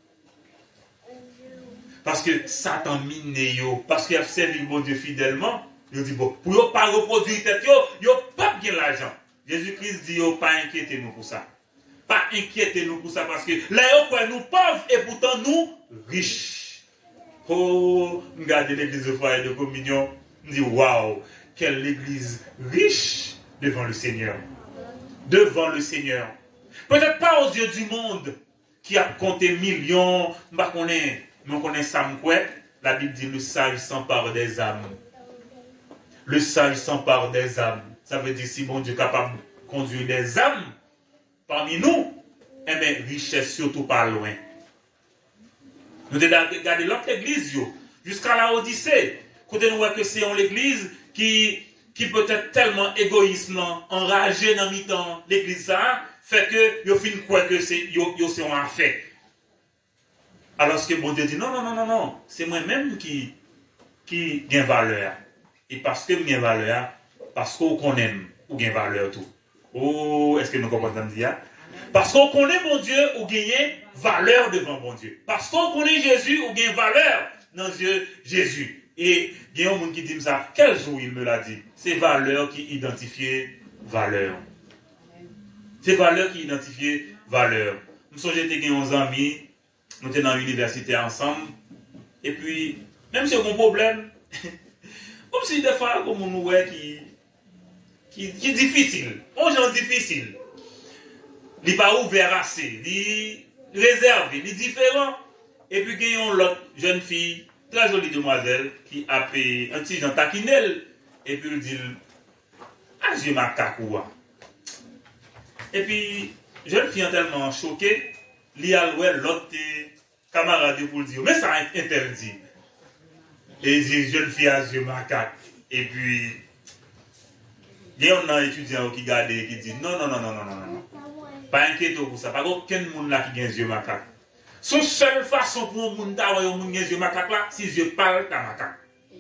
Parce que Satan mine yo, parce qu'il a servi mon Dieu fidèlement, yo dit bon, pour yo pas reproduire tête yo, yo pas bien l'argent. Jésus-Christ dit yo pas inquiétez nous pour ça. Pas inquiétez nous pour ça parce que là yo quoi nous pauvres et pourtant nous riches. Oh, regardez l'église de foyer de communion, on dit waouh, quelle église riche devant le Seigneur. Devant le Seigneur. Peut-être pas aux yeux du monde qui a compté millions, mais on connaît ça, la Bible dit le sage s'empare des âmes. Le sage s'empare des âmes. Ça veut dire si bon Dieu est capable de conduire des âmes parmi nous, eh bien, richesse surtout pas loin. Nous devons regarder l'autre église, jusqu'à la Odyssée. Côté nous voit que c'est l'église qui qui peut être tellement égoïsme, enragé dans mi-temps, l'église ça, fait que yo fin quoi que c'est yo yo c'est un fait. Alors que bon Dieu dit non non non non non, c'est moi-même qui qui gagne valeur. Et parce que gagne valeur, parce qu'on connaît ou gagne valeur tout. Oh, est-ce que nous comprenons dire? Parce qu'on connaît mon Dieu ou gagne valeur devant mon Dieu. Parce qu'on connaît Jésus ou gagne valeur dans Dieu Jésus. Et il y a un monde qui dit ça. Quel jour il me l'a dit? C'est valeur qui identifie valeur. C'est valeur qui identifie valeur. Nous sommes j'étais des amis, nous étions dans l'université ensemble, et puis, même si on a un problème, comme si des fois, comme on nous qui, qui, qui est difficile, on gens difficile, il n'est pas ouvert assez, il est réservé, il est différent, et puis il y a une autre jeune fille, très jolie demoiselle, qui a payé un petit Jean taquinel, et puis il dit, ah, j'ai ma cacoua. Et puis, jeune fille est tellement choquée, il a loué l'autre camarade pour le dire, mais ça est interdit. Et il dit, jeune fille a yeux macaque. Et puis, il y a un étudiant qui garde et qui dit, non, non, non, non, non, non, non. Pas inquiété pour ça, pas aucun monde là qui a des yeux macaques. Son seule façon pour un monde d'avoir un monde qui a des yeux macaques là, c'est je parle ta macaque.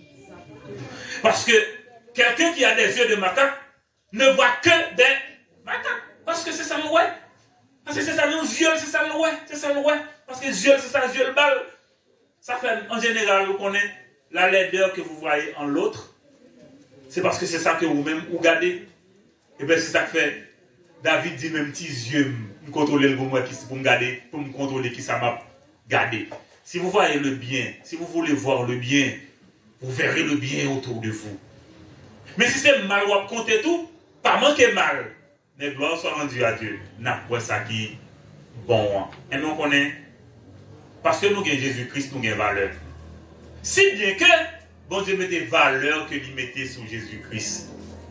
Parce que quelqu'un qui a des yeux de macaque ne voit que des macaques. Parce que c'est ça le ouais. Parce que c'est ça, nos yeux, c'est ça le ouais. C'est ça le ouais. Parce que yeux, c'est ça, yeux le bal. Ça fait, en général, vous connaissez la laideur que vous voyez en l'autre. C'est parce que c'est ça que vous-même vous gardez. Et bien, c'est ça que fait. David dit même petits yeux, me contrôler le bon moi pour me garder, pour me contrôler qui ça m'a gardé. Si vous voyez le bien, si vous voulez voir le bien, vous verrez le bien autour de vous. Mais si c'est mal, vous comptez tout, pas manquer mal. Mais gloire soit rendue à Dieu. N'a pas ça qui est bon. Et nous connaissons, parce que nous avons Jésus-Christ, nous avons valeur. Si bien que, bon Dieu mettait valeur que lui mettait sur Jésus-Christ.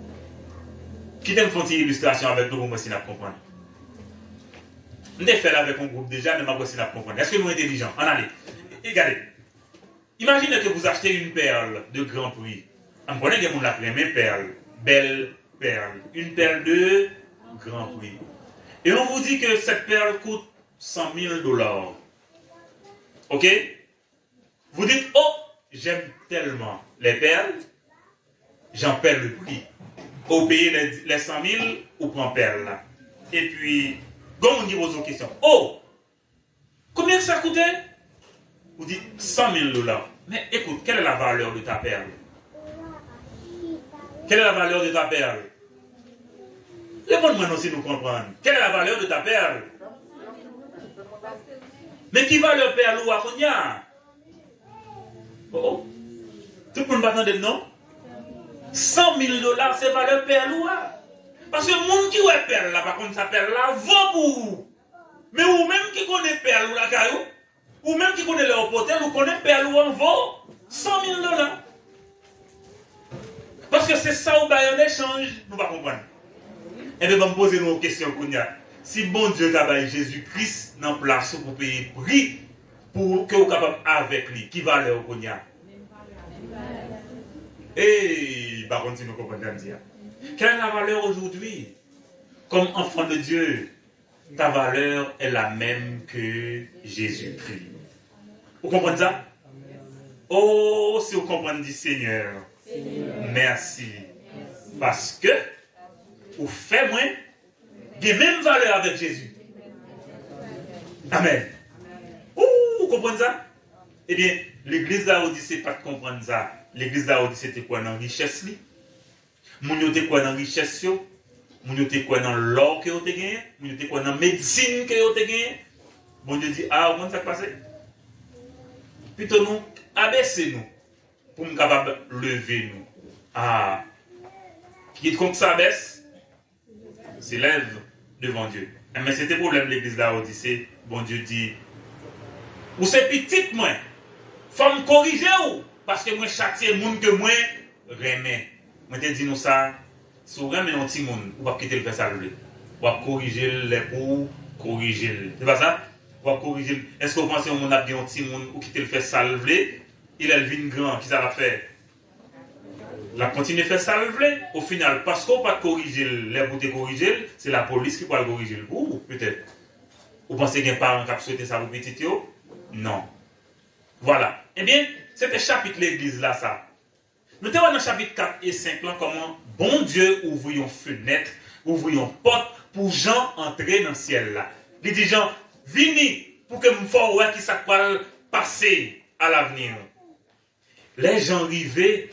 Qui t'aime faire une illustration avec nous pour moi si nous comprenons. Nous avons fait là avec un groupe déjà, mais moi si nous comprenons. Est-ce que nous sommes intelligents? En allez. Regardez. Imaginez que vous achetez une perle de grand prix. On connaît que vous la première perle. Belle perle. Une perle de grand prix. Et on vous dit que cette perle coûte cent mille dollars. Ok? Vous dites, oh, j'aime tellement les perles, j'en perds le prix. Au payer les, les cent mille, ou prend perle là. Et puis, quand on dit vos questions, oh, combien ça coûtait? Vous dites cent mille dollars. Mais écoute, quelle est la valeur de ta perle? Quelle est la valeur de ta perle? Réponds-moi aussi nous comprendre. Quelle est la valeur de ta perle? Mais qui va le perle ou à combien? Oh, tout le monde va attendre non? cent mille dollars, c'est valeur perle ou à? Parce que le monde qui a perle là, par contre, sa perle là, vaut pour vous. Mais vous même qui connaît perle ou la caillou, ou même qui connaît leur potel, ou connaît perle ou en vaut cent mille dollars. Parce que c'est ça au bail en échange, nous ne pouvons pas comprendre. Et bien, on va me poser une question. Si bon Dieu a Jésus-Christ dans place pour payer le prix, pour que vous soyez capable avec lui, qui va aller au Konya? Et, par contre, si nous comprenons dire, quelle est la valeur aujourd'hui? Comme enfant de Dieu, ta valeur est la même que Jésus-Christ. Vous comprenez ça? Oh, si vous comprenez, dit Seigneur, merci. Parce que, vous faites moins, des mêmes valeurs avec Jésus. Amen. Ouh, vous comprenez ça? Eh bien, l'église d'Aodyssée, pas de comprendre ça. L'église d'Aodyssée, c'était quoi dans la richesse? Moun yo te quoi dans la richesse? Moun yo te quoi dans l'or que yo te gagné? Moun yo te quoi dans la médecine que yo te gagné? Bon Dieu dit, ah, comment ça passe? Plutôt nous, abaissez-nous pour nous capables de lever nous. Ah, qui est comme ça baisse, s'élève devant Dieu. Mais c'était le problème de l'église d'Aodyssée. Bon Dieu dit, ou c'est petit moi, faut me corriger ou, parce que moi châtier les gens que moi remets. Moi te dis nous ça, si vous remets un petit monde, vous va quitter le faire ça le. Vous va corriger les pour corriger. C'est pas ça? Vous va corriger. Est-ce que vous pensez que mon a bien un petit monde ou quitter le faire ça le, il a le grand, qui ça va faire? La continue à faire ça le au final, parce qu'on ne peut pas corriger les pour te corriger, c'est la police qui peut le corriger. Ou peut-être. Vous pensez qu'il y a un parent qui a souhaité ça pour petit? Non. Voilà. Eh bien, c'était chapitre l'église là, ça. Nous sommes dans le chapitre quatre et cinq, là, comment bon Dieu ouvre une fenêtre, ouvre une porte pour gens entrer dans le ciel là. Il dit gens, venez pour que nous fassions voir qui ça va passer à l'avenir. Les gens arrivés,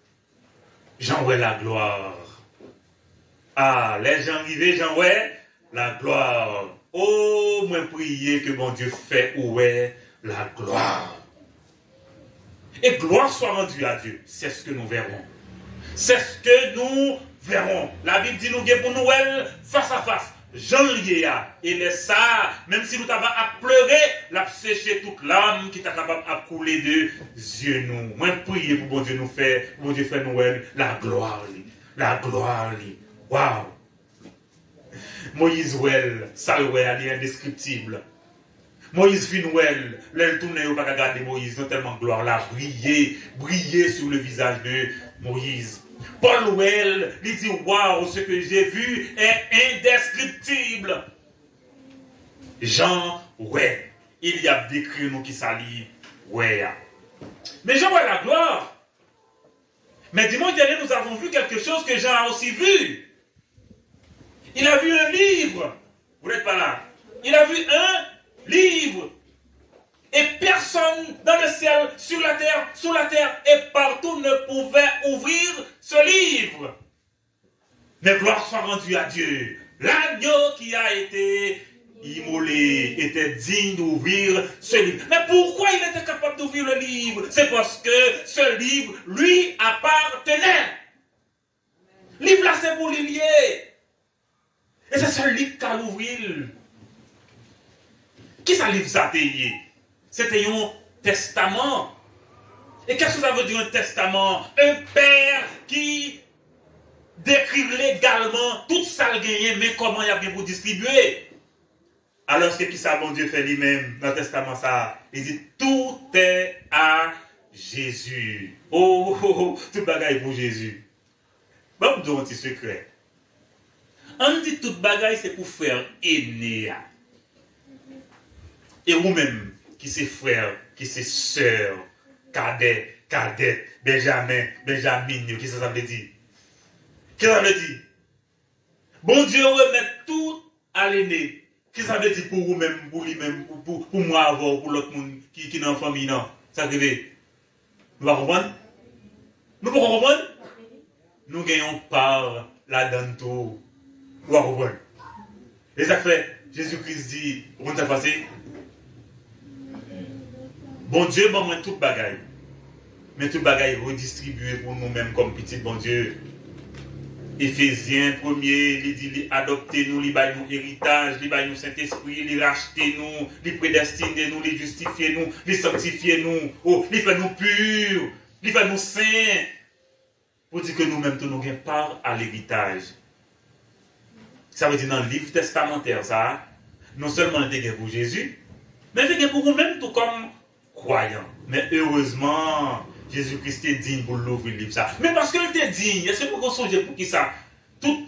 j'en vois la gloire. Ah, les gens arrivés, j'en vois la gloire. Oh, moi prier que mon Dieu fait où est la gloire. Et gloire soit rendue à Dieu. C'est ce que nous verrons. C'est ce que nous verrons. La Bible dit nous pour nous face à face. Jean lié a. Et laisse ça, même si nous t'avons à pleurer, l'a séché toute l'âme qui t'a capable à couler de yeux nous. Moi prier pour bon Dieu nous faire, bon Dieu fait nous la gloire. La gloire. Waouh. Moïse ouel, ça ouel, elle est indescriptible. Moïse fin ouel, l'elle tourne au pas regarder Moïse, non tellement gloire là, briller, briller sur le visage de Moïse. Paul ouel, il dit waouh, ce que j'ai vu est indescriptible. Jean ouais, il y a décrit nous qui s'allie ouais. Mais Jean voit la gloire. Mais dimanche dernier, nous avons vu quelque chose que Jean a aussi vu. Il a vu un livre. Vous n'êtes pas là. Il a vu un livre. Et personne dans le ciel, sur la terre, sous la terre et partout ne pouvait ouvrir ce livre. Mais gloire soit rendue à Dieu. L'agneau qui a été immolé était digne d'ouvrir ce livre. Mais pourquoi il était capable d'ouvrir le livre? C'est parce que ce livre lui appartenait. Le livre là c'est pour l'Ilié. Et c'est ce livre qu'a l'ouvrir. Qui ça livre ça payé? C'était un testament. Et qu'est-ce que ça veut dire un testament? Un père qui décrit légalement tout ça le gagné, mais comment il y a bien pour distribuer. Alors ce qui ça bon Dieu fait lui-même dans le testament ça, il dit tout est à Jésus. Oh, oh, oh tout bagaille pour Jésus. Bon, nous avons un petit secret. On dit toute bagaille c'est pour frère aîné. Et vous-même, qui c'est frère, qui c'est sœur, cadet, cadette, Benjamin, Benjamin, qui ça, ça veut dire? Qu'est-ce que ça veut dire? Bon Dieu remet tout à l'aîné. Qu'est-ce que ça veut dire pour vous-même, pour lui-même, pour, pour, pour moi avant, pour l'autre monde qui, qui est dans la famille, non? Ça veut dire? Nous va comprendre? Nous pouvons comprendre? Nous gagnons par la donne tout. Nous va comprendre? Et ça fait, Jésus-Christ dit, comment ça passe? Bon Dieu m'a montré toute bagaille. Mais toute bagaille redistribuée pour nous-mêmes comme petit bon Dieu. Éphésiens premier, il dit, adoptez-nous, il baille nous héritage, il baille nous Saint-Esprit, il rachetez-nous, il prédestinez-nous, il justifiez-nous, il sanctifiez-nous, oh, il fait nous purs, il fait nous saints. Pour dire que nous-mêmes, nous avons part à l'héritage. Ça veut dire dans le livre testamentaire, ça, non seulement nous avons pour Jésus, mais nous avons pour nous-mêmes tout comme croyants. Mais heureusement, Jésus-Christ est digne pour l'ouvrir le livre. Ça. Mais parce qu'il était digne, est-ce que vous pouvez songer pour qui ça? Tous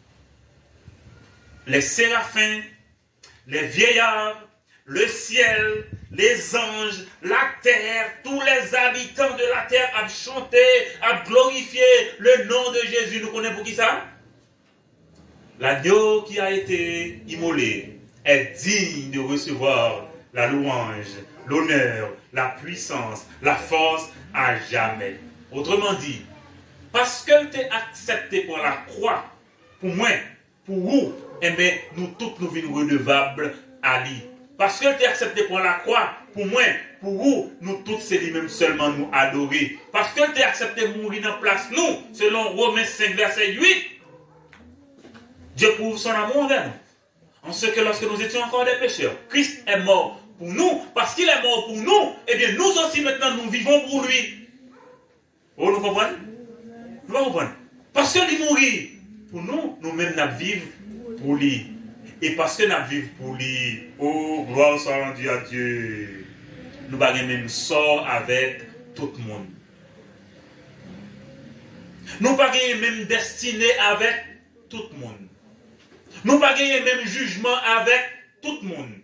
les séraphins, les vieillards, le ciel, les anges, la terre, tous les habitants de la terre ont chanté, ont glorifié le nom de Jésus. Nous connaissons pour qui ça? L'agneau qui a été immolé est digne de recevoir la louange, l'honneur, la puissance, la force à jamais. Autrement dit, parce qu'elle t'est acceptée pour la croix, pour moi, pour vous, eh bien, nous tous nous venons redevables à lui. Parce qu'elle t'est acceptée pour la croix, pour moi, pour vous, nous tous, c'est lui-même seulement nous adorer. Parce qu'elle t'est acceptée pour mourir en place, nous, selon Romains cinq, verset huit, Dieu prouve son amour envers nous. En ce que lorsque nous étions encore des pécheurs, Christ est mort pour nous, parce qu'il est mort pour nous, eh bien nous aussi maintenant nous vivons pour lui. Oh, nous comprenons? Nous comprenons? Parce que lui mourit pour nous, nous-mêmes nous vivons pour lui. Et parce que nous vivons pour lui, oh, gloire soit rendue à Dieu. Nous n'avons même sort avec tout le monde. Nous n'avons même destiné avec tout le monde. Nous n'avons pas même jugement avec tout le monde.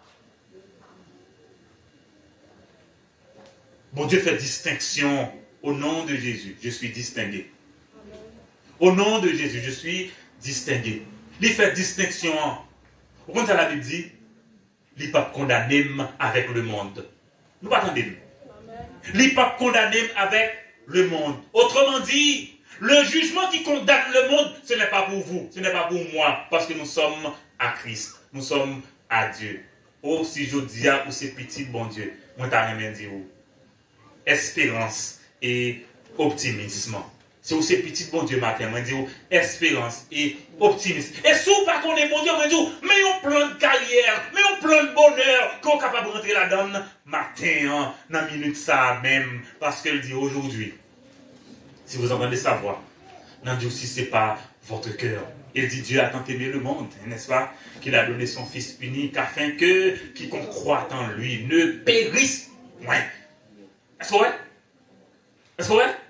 Bon Dieu fait distinction au nom de Jésus. Je suis distingué. Au nom de Jésus, je suis distingué. Il fait distinction. Au contraire, la Bible dit, il n'est pas condamné avec le monde. Nous pas attendez. Il n'est pas condamné avec le monde. Autrement dit, le jugement qui condamne le monde, ce n'est pas pour vous, ce n'est pas pour moi, parce que nous sommes à Christ. Nous sommes à Dieu. Oh, si je dis à ou c'est petit, bon Dieu, moi t'as rien dit ou. Espérance et optimisme. Si vous c'est petit, bon Dieu, matin, moi dis espérance et optimisme. Et si vous pas connaissez, bon Dieu, moi dis mais on plan de carrière, mais on plan de bonheur, qu'on est capable de rentrer là-dedans, matin, dans la minute ça même, parce qu'elle dit aujourd'hui. Si vous entendez sa voix, non Dieu si ce n'est pas votre cœur. Il dit Dieu a tant aimé le monde, n'est-ce pas? Qu'il a donné son Fils unique afin que quiconque croit en lui ne périsse point. Est-ce que ouais? Est-ce que ouais?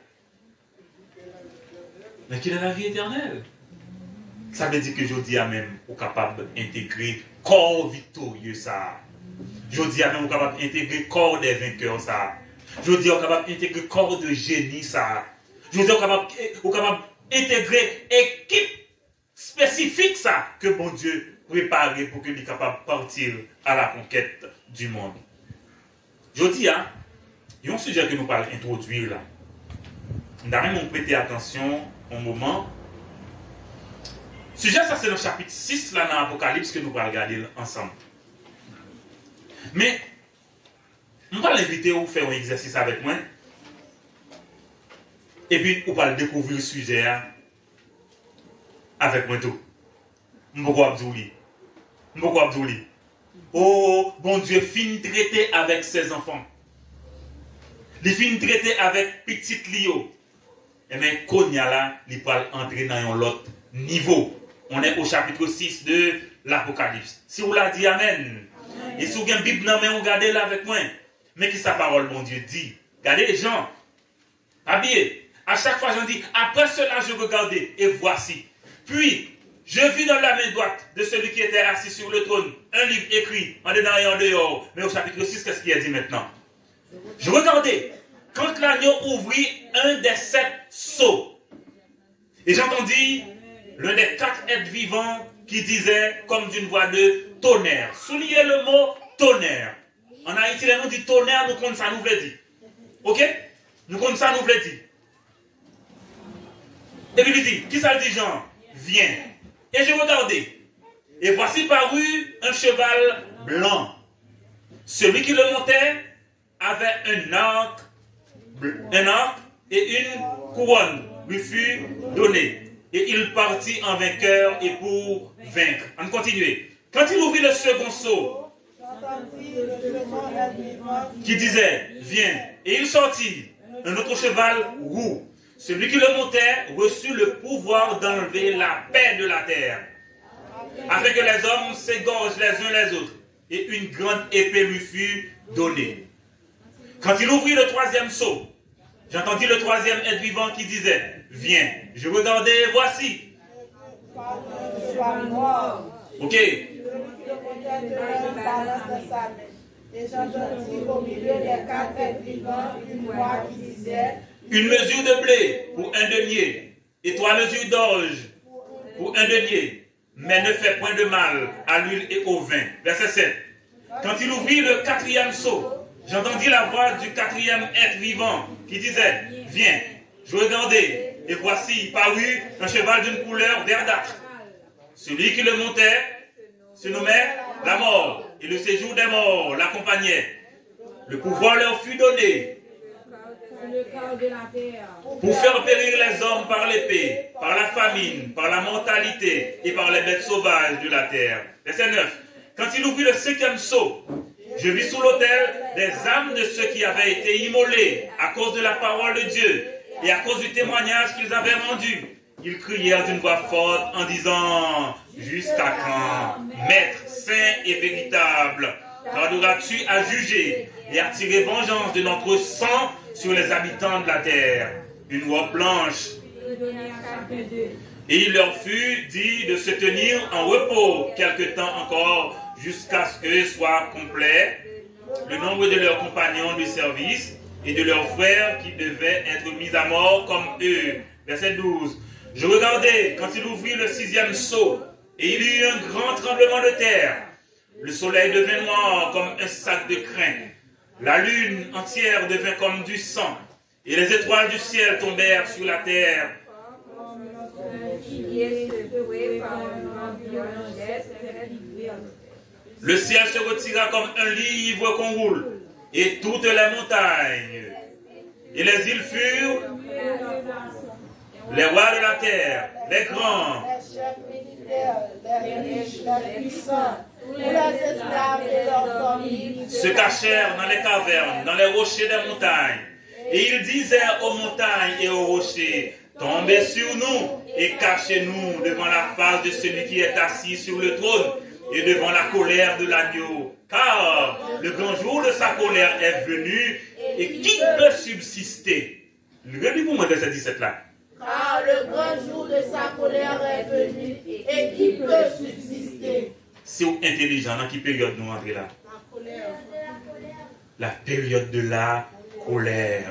Mais qu'il a la vie éternelle. Ça veut dire que je dis à même, vous capable d'intégrer corps victorieux ça. Je dis à même, vous capable d'intégrer corps des vainqueurs ça. Je dis, vous capable d'intégrer corps de génie ça. Je dis, vous capable d'intégrer équipe spécifique ça que bon Dieu prépare pour qu'il soit capable de partir à la conquête du monde. Je dis, hein, il y a un sujet que nous parlons introduire là. Nous allons prêter attention au moment. Sujet, ça c'est le chapitre six là dans l'Apocalypse que nous allons regarder ensemble. Mais, je vais l'inviter à faire un exercice avec moi. Et puis, on va découvrir le sujet avec moi tout. Mboko Abdouli. Mboko Abdouli. Oh, bon Dieu, fin traité avec ses enfants. Il fin traité avec petite Lio. Et bien, Konya là, il va entrer dans un autre niveau. On est au chapitre six de l'Apocalypse. Si vous l'avez dit, Amen. Et si vous avez une Bible, vous regardez là avec moi. Mais qui sa parole, mon Dieu, dit. Regardez les gens. Habillés. À chaque fois, j'en dis, après cela, je regardais, et voici. Puis, je vis dans la main droite de celui qui était assis sur le trône un livre écrit en dedans et en dehors. Mais au chapitre six, qu'est-ce qu'il a dit maintenant? Je regardais quand l'agneau ouvrit un des sept sceaux. Et j'entendis l'un des quatre êtres vivants qui disait comme d'une voix de tonnerre. Soulignez le mot tonnerre. En Haïti, nous dit tonnerre, nous comptons ça, nous voulons dire. Ok? Nous comptons ça, nous voulons dire. Et puis il dit, qui ça dit Jean? Viens. Et je regardais. Et voici paru un cheval blanc. Celui qui le montait avait un arc, un arc et une couronne lui fut donnée. Et il partit en vainqueur et pour vaincre. On continue. Quand il ouvrit le second sceau, qui disait, viens. Et il sortit un autre cheval roux. Celui qui le montait reçut le pouvoir d'enlever la paix de la terre, afin que les hommes s'égorgent les uns les autres. Et une grande épée lui fut donnée. Quand il ouvrit le troisième sceau, j'entendis le troisième être vivant qui disait, viens. Je regardais, et voici. Ok. Et j'entendis au milieu des quatre êtres vivants une voix qui disait, une mesure de blé pour un denier, et trois mesures d'orge pour un denier, mais ne fait point de mal à l'huile et au vin. Verset sept. Quand il ouvrit le quatrième sceau, j'entendis la voix du quatrième être vivant qui disait, viens. Je regardais, et voici parut un cheval d'une couleur verdâtre. Celui qui le montait se nommait la mort, et le séjour des morts l'accompagnait. Le pouvoir leur fut donné pour faire périr les hommes par l'épée, par la famine, par la mortalité et par les bêtes sauvages de la terre. Verset neuf. Quand il ouvrit le cinquième sceau, je vis sous l'autel des âmes de ceux qui avaient été immolés à cause de la parole de Dieu et à cause du témoignage qu'ils avaient rendu. Ils crièrent d'une voix forte en disant, jusqu'à quand, Maître saint et véritable, tarderas-tu à juger et à tirer vengeance de notre sang sur les habitants de la terre? Une robe blanche. Et il leur fut dit de se tenir en repos quelque temps encore, jusqu'à ce que soit complet le nombre de leurs compagnons du service et de leurs frères qui devaient être mis à mort comme eux. Verset douze. Je regardais quand il ouvrit le sixième sceau, et il y eut un grand tremblement de terre. Le soleil devint noir comme un sac de crin. La lune entière devint comme du sang, et les étoiles du ciel tombèrent sur la terre. Le ciel se retira comme un livre qu'on roule, et toutes les montagnes et les îles furent les rois de la terre, les grands, les chefs militaires, les riches, les puissants, tous les esclaves et leurs familles se cachèrent dans les cavernes, dans les rochers des montagnes. Et ils disaient aux montagnes et aux rochers, tombez sur nous et cachez-nous devant la face de celui qui est assis sur le trône et devant la colère de l'agneau. Car le grand jour de sa colère est venu, et qui peut subsister? Relis pour moi verset dix-sept là. Car le grand jour de sa colère est venu, et qui peut subsister? Si vous êtes intelligent, dans quelle période nous entrons là? La colère. La période de la colère.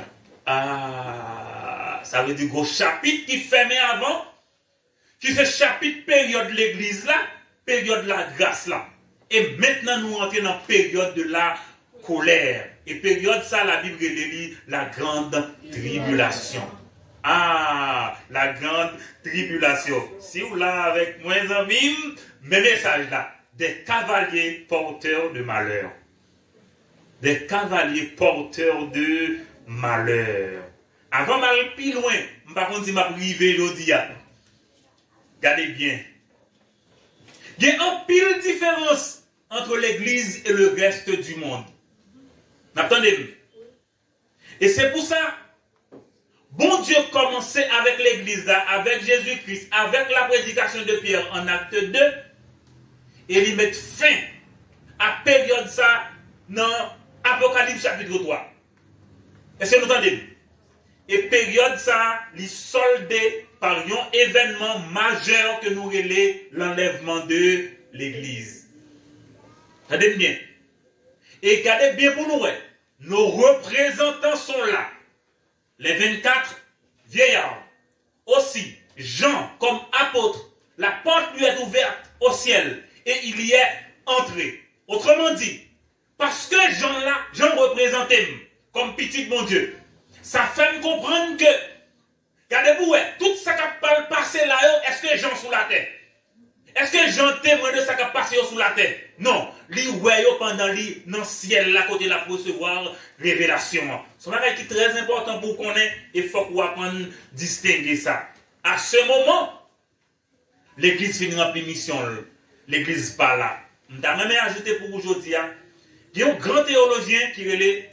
Ah, ça veut dire gros chapitre qui fermait avant, qui ce chapitre période de l'église là, période de la grâce là. Et maintenant nous entrons dans la période de la colère. Et période ça, la Bible dit la grande tribulation. Ah, la grande tribulation. Si vous là avec moi, amis, mes messages là, des cavaliers porteurs de malheur. Des cavaliers porteurs de malheur. Avant d'aller plus loin, par contre, si je privé aujourd'hui, regardez bien. Il y a une pile différence entre l'église et le reste du monde. Attendez-vous. Et c'est pour ça, bon Dieu commençait avec l'église, avec Jésus-Christ, avec la prédication de Pierre en acte deux, et il met fin à la période ça dans Apocalypse chapitre trois. Est-ce que vous entendez? Et période ça, il soldé par un événement majeur que nous relève l'enlèvement de l'église. Regardez bien. Et regardez bien pour nous, nos représentants sont là. Les vingt-quatre vieillards. Aussi, Jean comme apôtre, la porte lui est ouverte au ciel et il y est entré. Autrement dit, parce que Jean là, Jean représentait comme petit mon Dieu, ça fait me comprendre que, regardez-vous, tout ça qui a passé là-haut, est-ce que Jean sous la terre? Est-ce que Jean témoin de ça qui a passé sous la terre? Non. Li ouais pendant li dans le ciel là côté la recevoir révélation. C'est un bagage qui est très important pour qu'on ait et faut qu'on apprenne à distinguer ça. À ce moment, l'église finit remplie mission. L'église pas là. Je vais même ajouter pour aujourd'hui, il y a un grand théologien qui est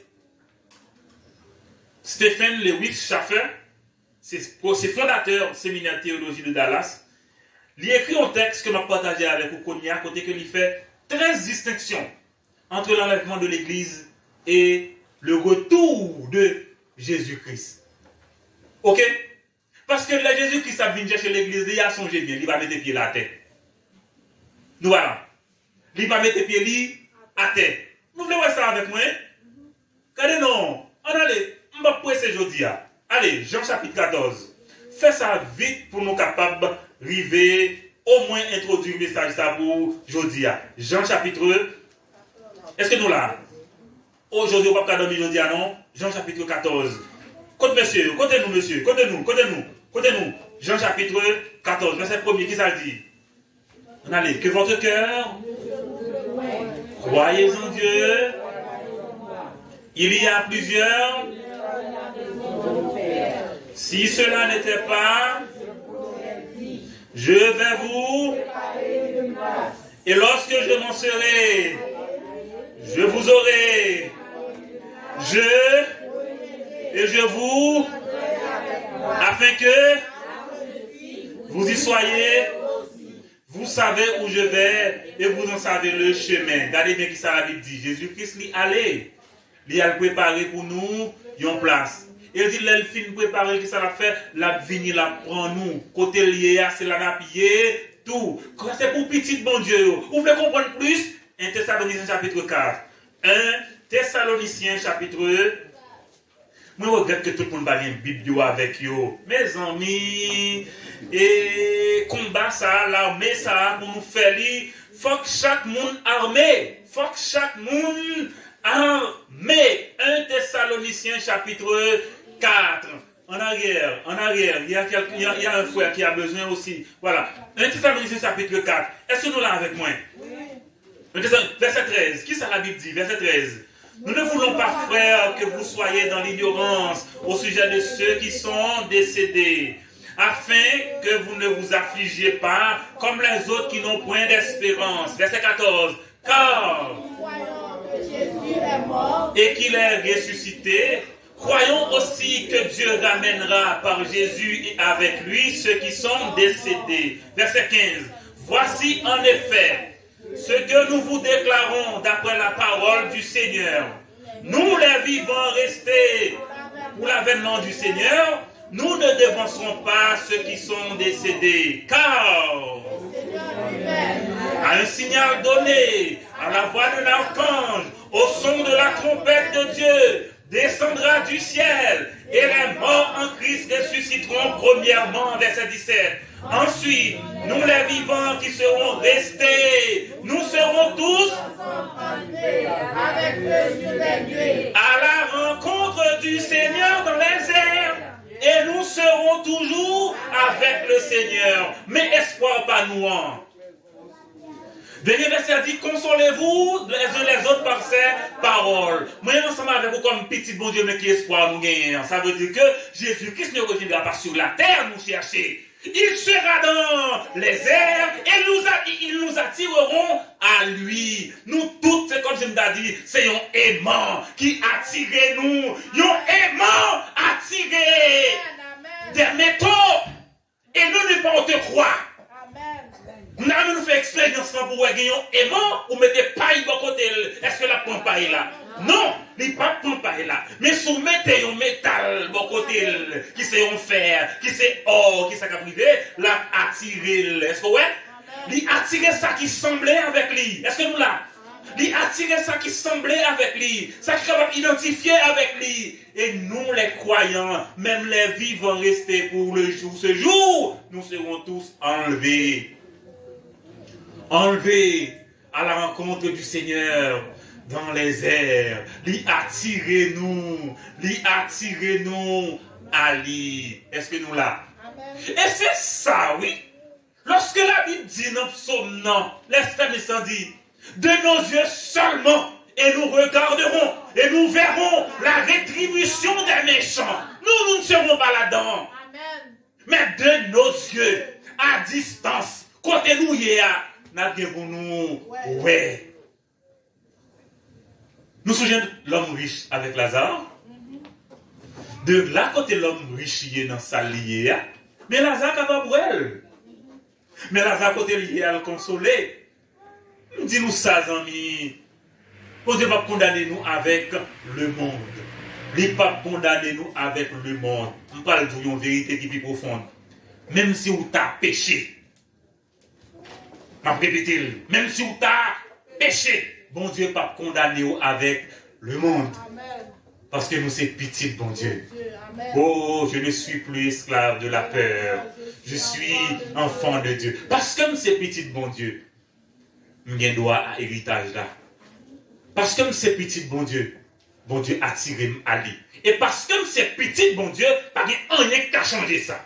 Stephen Lewis Schaffer, c'est fondateur du séminaire théologie de Dallas. Il écrit un texte que je vais partager avec vous, à côté que il fait treize distinctions entre l'enlèvement de l'église et le retour de Jésus-Christ. Ok? Parce que là, Jésus-Christ a venu chercher l'église, il a songé bien, il va mettre les pieds à la terre. Nous voilà. Il va mettre les pieds à terre. Vous voulez voir ça avec moi? Regardez non. On allez, on va presser aujourd'hui. Allez, Jean chapitre quatorze. Fais ça vite pour nous capables d'arriver, au moins introduire le message ça pour aujourd'hui. Jean chapitre. Est-ce que nous là? Aujourd'hui, on ne va pas dormir aujourd'hui, non? Jean chapitre quatorze. Côté monsieur, côté nous, monsieur, côté nous, côté nous, côté nous. Jean chapitre quatorze, verset premier, qui ça dit? On allez, que votre cœur, croyez en Dieu. Il y a plusieurs. Si cela n'était pas, je vais vous. Et lorsque je m'en serai, je vous aurai. Je et je vous, afin que vous y soyez. Vous savez où je vais et vous en savez le chemin. Regardez bien qui ça la Bible dit. Jésus-Christ lui allait. Il a préparé pour nous une place. Il dit, le film préparé, qui ça l'a fait, la vigne la prend nous. Côté lié, c'est la napier, tout. C'est pour petit bon Dieu. Vous voulez comprendre plus? un Thessaloniciens chapitre quatre. un Thessaloniciens chapitre. Moi, je regrette que tout le monde va une Bible avec vous. Mes amis, et combat ça, l'armée ça, pour nous faire lire. Faut que chaque monde armé. Faut que chaque monde armé. un Thessaloniciens chapitre quatre. En arrière, en arrière, il y, a, il, y a, il y a un frère qui a besoin aussi. Voilà. un Thessaloniciens chapitre quatre. Est-ce que nous l'avons avec moi? Verset treize. Qui ça la Bible dit? Verset treize. Nous ne voulons pas, frères, que vous soyez dans l'ignorance au sujet de ceux qui sont décédés, afin que vous ne vous affligiez pas comme les autres qui n'ont point d'espérance. Verset quatorze. Car, Jésus est mort et qu'il est ressuscité, croyons aussi que Dieu ramènera par Jésus et avec lui ceux qui sont décédés. Verset quinze. Voici en effet ce que nous vous déclarons d'après la parole du Seigneur. Nous les vivants restés pour l'avènement du Seigneur, nous ne devancerons pas ceux qui sont décédés, car à un signal donné, à la voix de l'archange, au son de la trompette de Dieu, descendra du ciel, et les morts en Christ ressusciteront premièrement, verset dix-sept. Ensuite, nous les vivants qui serons restés, nous serons tous avec le sur les nuées à la rencontre du Seigneur dans les airs. Et nous serons toujours avec le Seigneur. Mais espoir pas nouant. Dernier verset dit, consolez-vous les uns les autres par ces paroles. Moi, ensemble avec vous comme petit bon Dieu, mais qui espoir nous gagnons. Ça veut dire que Jésus-Christ ne reviendra pas sur la terre nous chercher. Il sera dans les airs et nous a, ils nous attireront à lui. Nous tous, c'est comme je m'ai dit, c'est un aimant qui attire nous. Un aimant attiré des métaux. Et nous ne pas te croire. Nous avons nous fait expérience pour gagner un aimant ou mettez paille de côté. Est-ce que la pompe paille là? Non, il n'y a pas de pompe paille là. Mais si vous mettez un métal de côté, qui c'est un fer, qui c'est or, qui c'est un privé, là, attirez. Est-ce que ouais? Il attirer ça qui semblait avec lui. Est-ce que nous là? Il attirer ça qui semblait avec lui. Ça qui est capable d'identifier avec lui. Et nous les croyants, même les vivants restés pour le jour, ce jour, nous serons tous enlevés. Enlevés à la rencontre du Seigneur dans les airs. Lui attirez-nous. Lui attirez-nous à lui. Est-ce que nous là? Et c'est ça, oui. Lorsque la Bible dit dans le psaume, non, l'Esprit dit, de nos yeux seulement, et nous regarderons, et nous verrons la rétribution des méchants. Nous, nous ne serons pas là-dedans. Mais de nos yeux, à distance, côté nous y a, nous, ouais. Nous souvenons de l'homme riche avec Lazare. De là, côté l'homme riche y est dans sa liée, mais Lazare n'a pas pour elle. Mais Lazare, côté lié à le consoler. Dis-nous ça, amis. Bon Dieu va condamner nous avec le monde. Il ne va pas condamner nous avec le monde. On parle d'une vérité qui est plus profonde. Même si on t'a péché. Je répète, même si on t'a péché, bon Dieu pas condamner avec le monde. Parce que nous sommes petits, bon Dieu. Oh, je ne suis plus esclave de la peur. Je suis enfant de Dieu. Parce que nous sommes petits, bon Dieu. Nous avons droit à l'héritage là. Parce que nous sommes petits, bon Dieu. Bon Dieu attire à lui. Et parce que nous sommes petits, bon Dieu, pas rien qui a changé ça.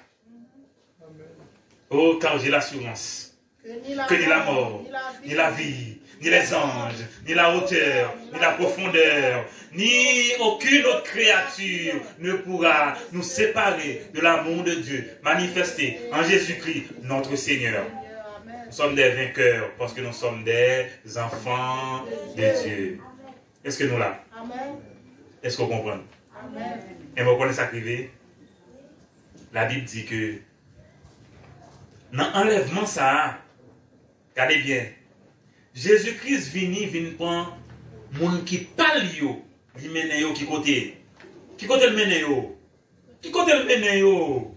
Oh, car j'ai l'assurance que ni la mort, ni la vie, ni les anges, ni la hauteur, ni la profondeur, ni aucune autre créature ne pourra nous séparer de l'amour de Dieu manifesté en Jésus-Christ, notre Seigneur. Nous sommes des vainqueurs parce que nous sommes des enfants de Dieu. Est-ce que nous là? Est-ce qu'on comprend? Et vous connaissez ça privé? La Bible dit que dans l'enlèvement, ça, regardez bien, Jésus-Christ vini, vini prendre moun qui parle yo, il mène yo qui côté? Qui côté le mène yo? Qui côté le mène yo?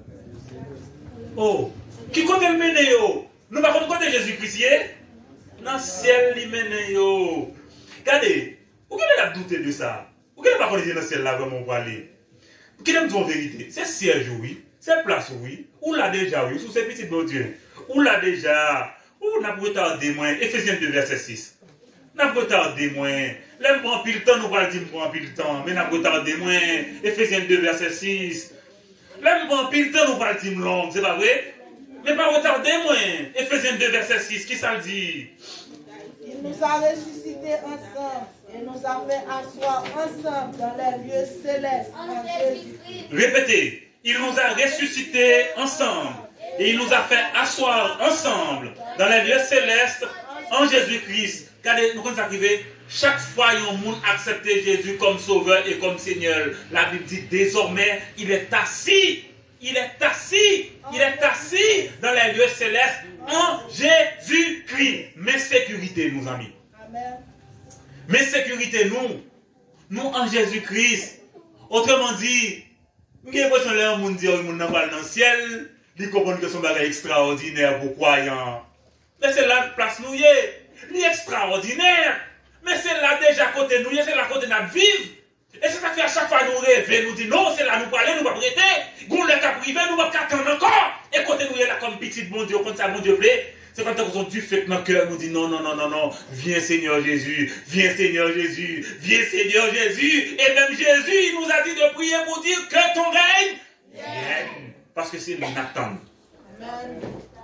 Oh, qui côté le mène yo? Nous pas côté Jésus-Christ est? Dans le ciel il mène yo. Regardez, pourquoi il a douté de ça? Pourquoi il n'a pas connaître dans le ciel là vraiment pour aller? Qui aime dire vérité? C'est siège oui, c'est place oui, ou l'a déjà oui, sous ces petits bon Dieu. Ou l'a déjà, ou n'a pas retardé moins, Ephésiens deux verset six. N'a pas retardé moins. L'aime prend pile temps, nous pas dire prend pile temps, mais n'a pas retardé moins, Ephésiens deux verset six. L'aime prend pile temps, nous pas dire long, c'est pas vrai? Mais pas retardé moins, Ephésiens deux verset six, qui ça le dit? Il nous a ressuscités ensemble et nous a fait asseoir ensemble dans les lieux célestes en Jésus-Christ. Répétez, il nous a ressuscités ensemble et il nous a fait asseoir ensemble dans les lieux célestes en Jésus-Christ. Regardez, nous sommes arrivés, chaque fois que un monde accepté Jésus comme sauveur et comme Seigneur, la Bible dit désormais, il est assis, il est assis, il est assis dans les lieux célestes en Jésus-Christ. Mais sécurité, nous amis. Amen. Mais sécurité, nous, nous en Jésus-Christ. Autrement dit, nous avons l'impression que les gens disent qu'ils sont dans le ciel, ils comprennent que c'est un bagage extraordinaire pour croyants. Mais c'est là la place nous y est. C'est extraordinaire. Mais c'est là déjà côté nous, c'est là côté notre vivre. Et c'est ça qui fait à chaque fois nous rêver, nous dit non, c'est là nous parler, nous ne pas prêter. Nous ne pas priver, nous ne pas attendre encore. Et côté nous est là comme petit bon Dieu, comme ça bon Dieu voulait. C'est quand nous avons du fait dans le cœur, nous dit non, non, non, non, non. Viens Seigneur Jésus, viens Seigneur Jésus, viens Seigneur Jésus. Et même Jésus, il nous a dit de prier pour dire que ton règne vienne. Parce que c'est lui n'attend. Amen.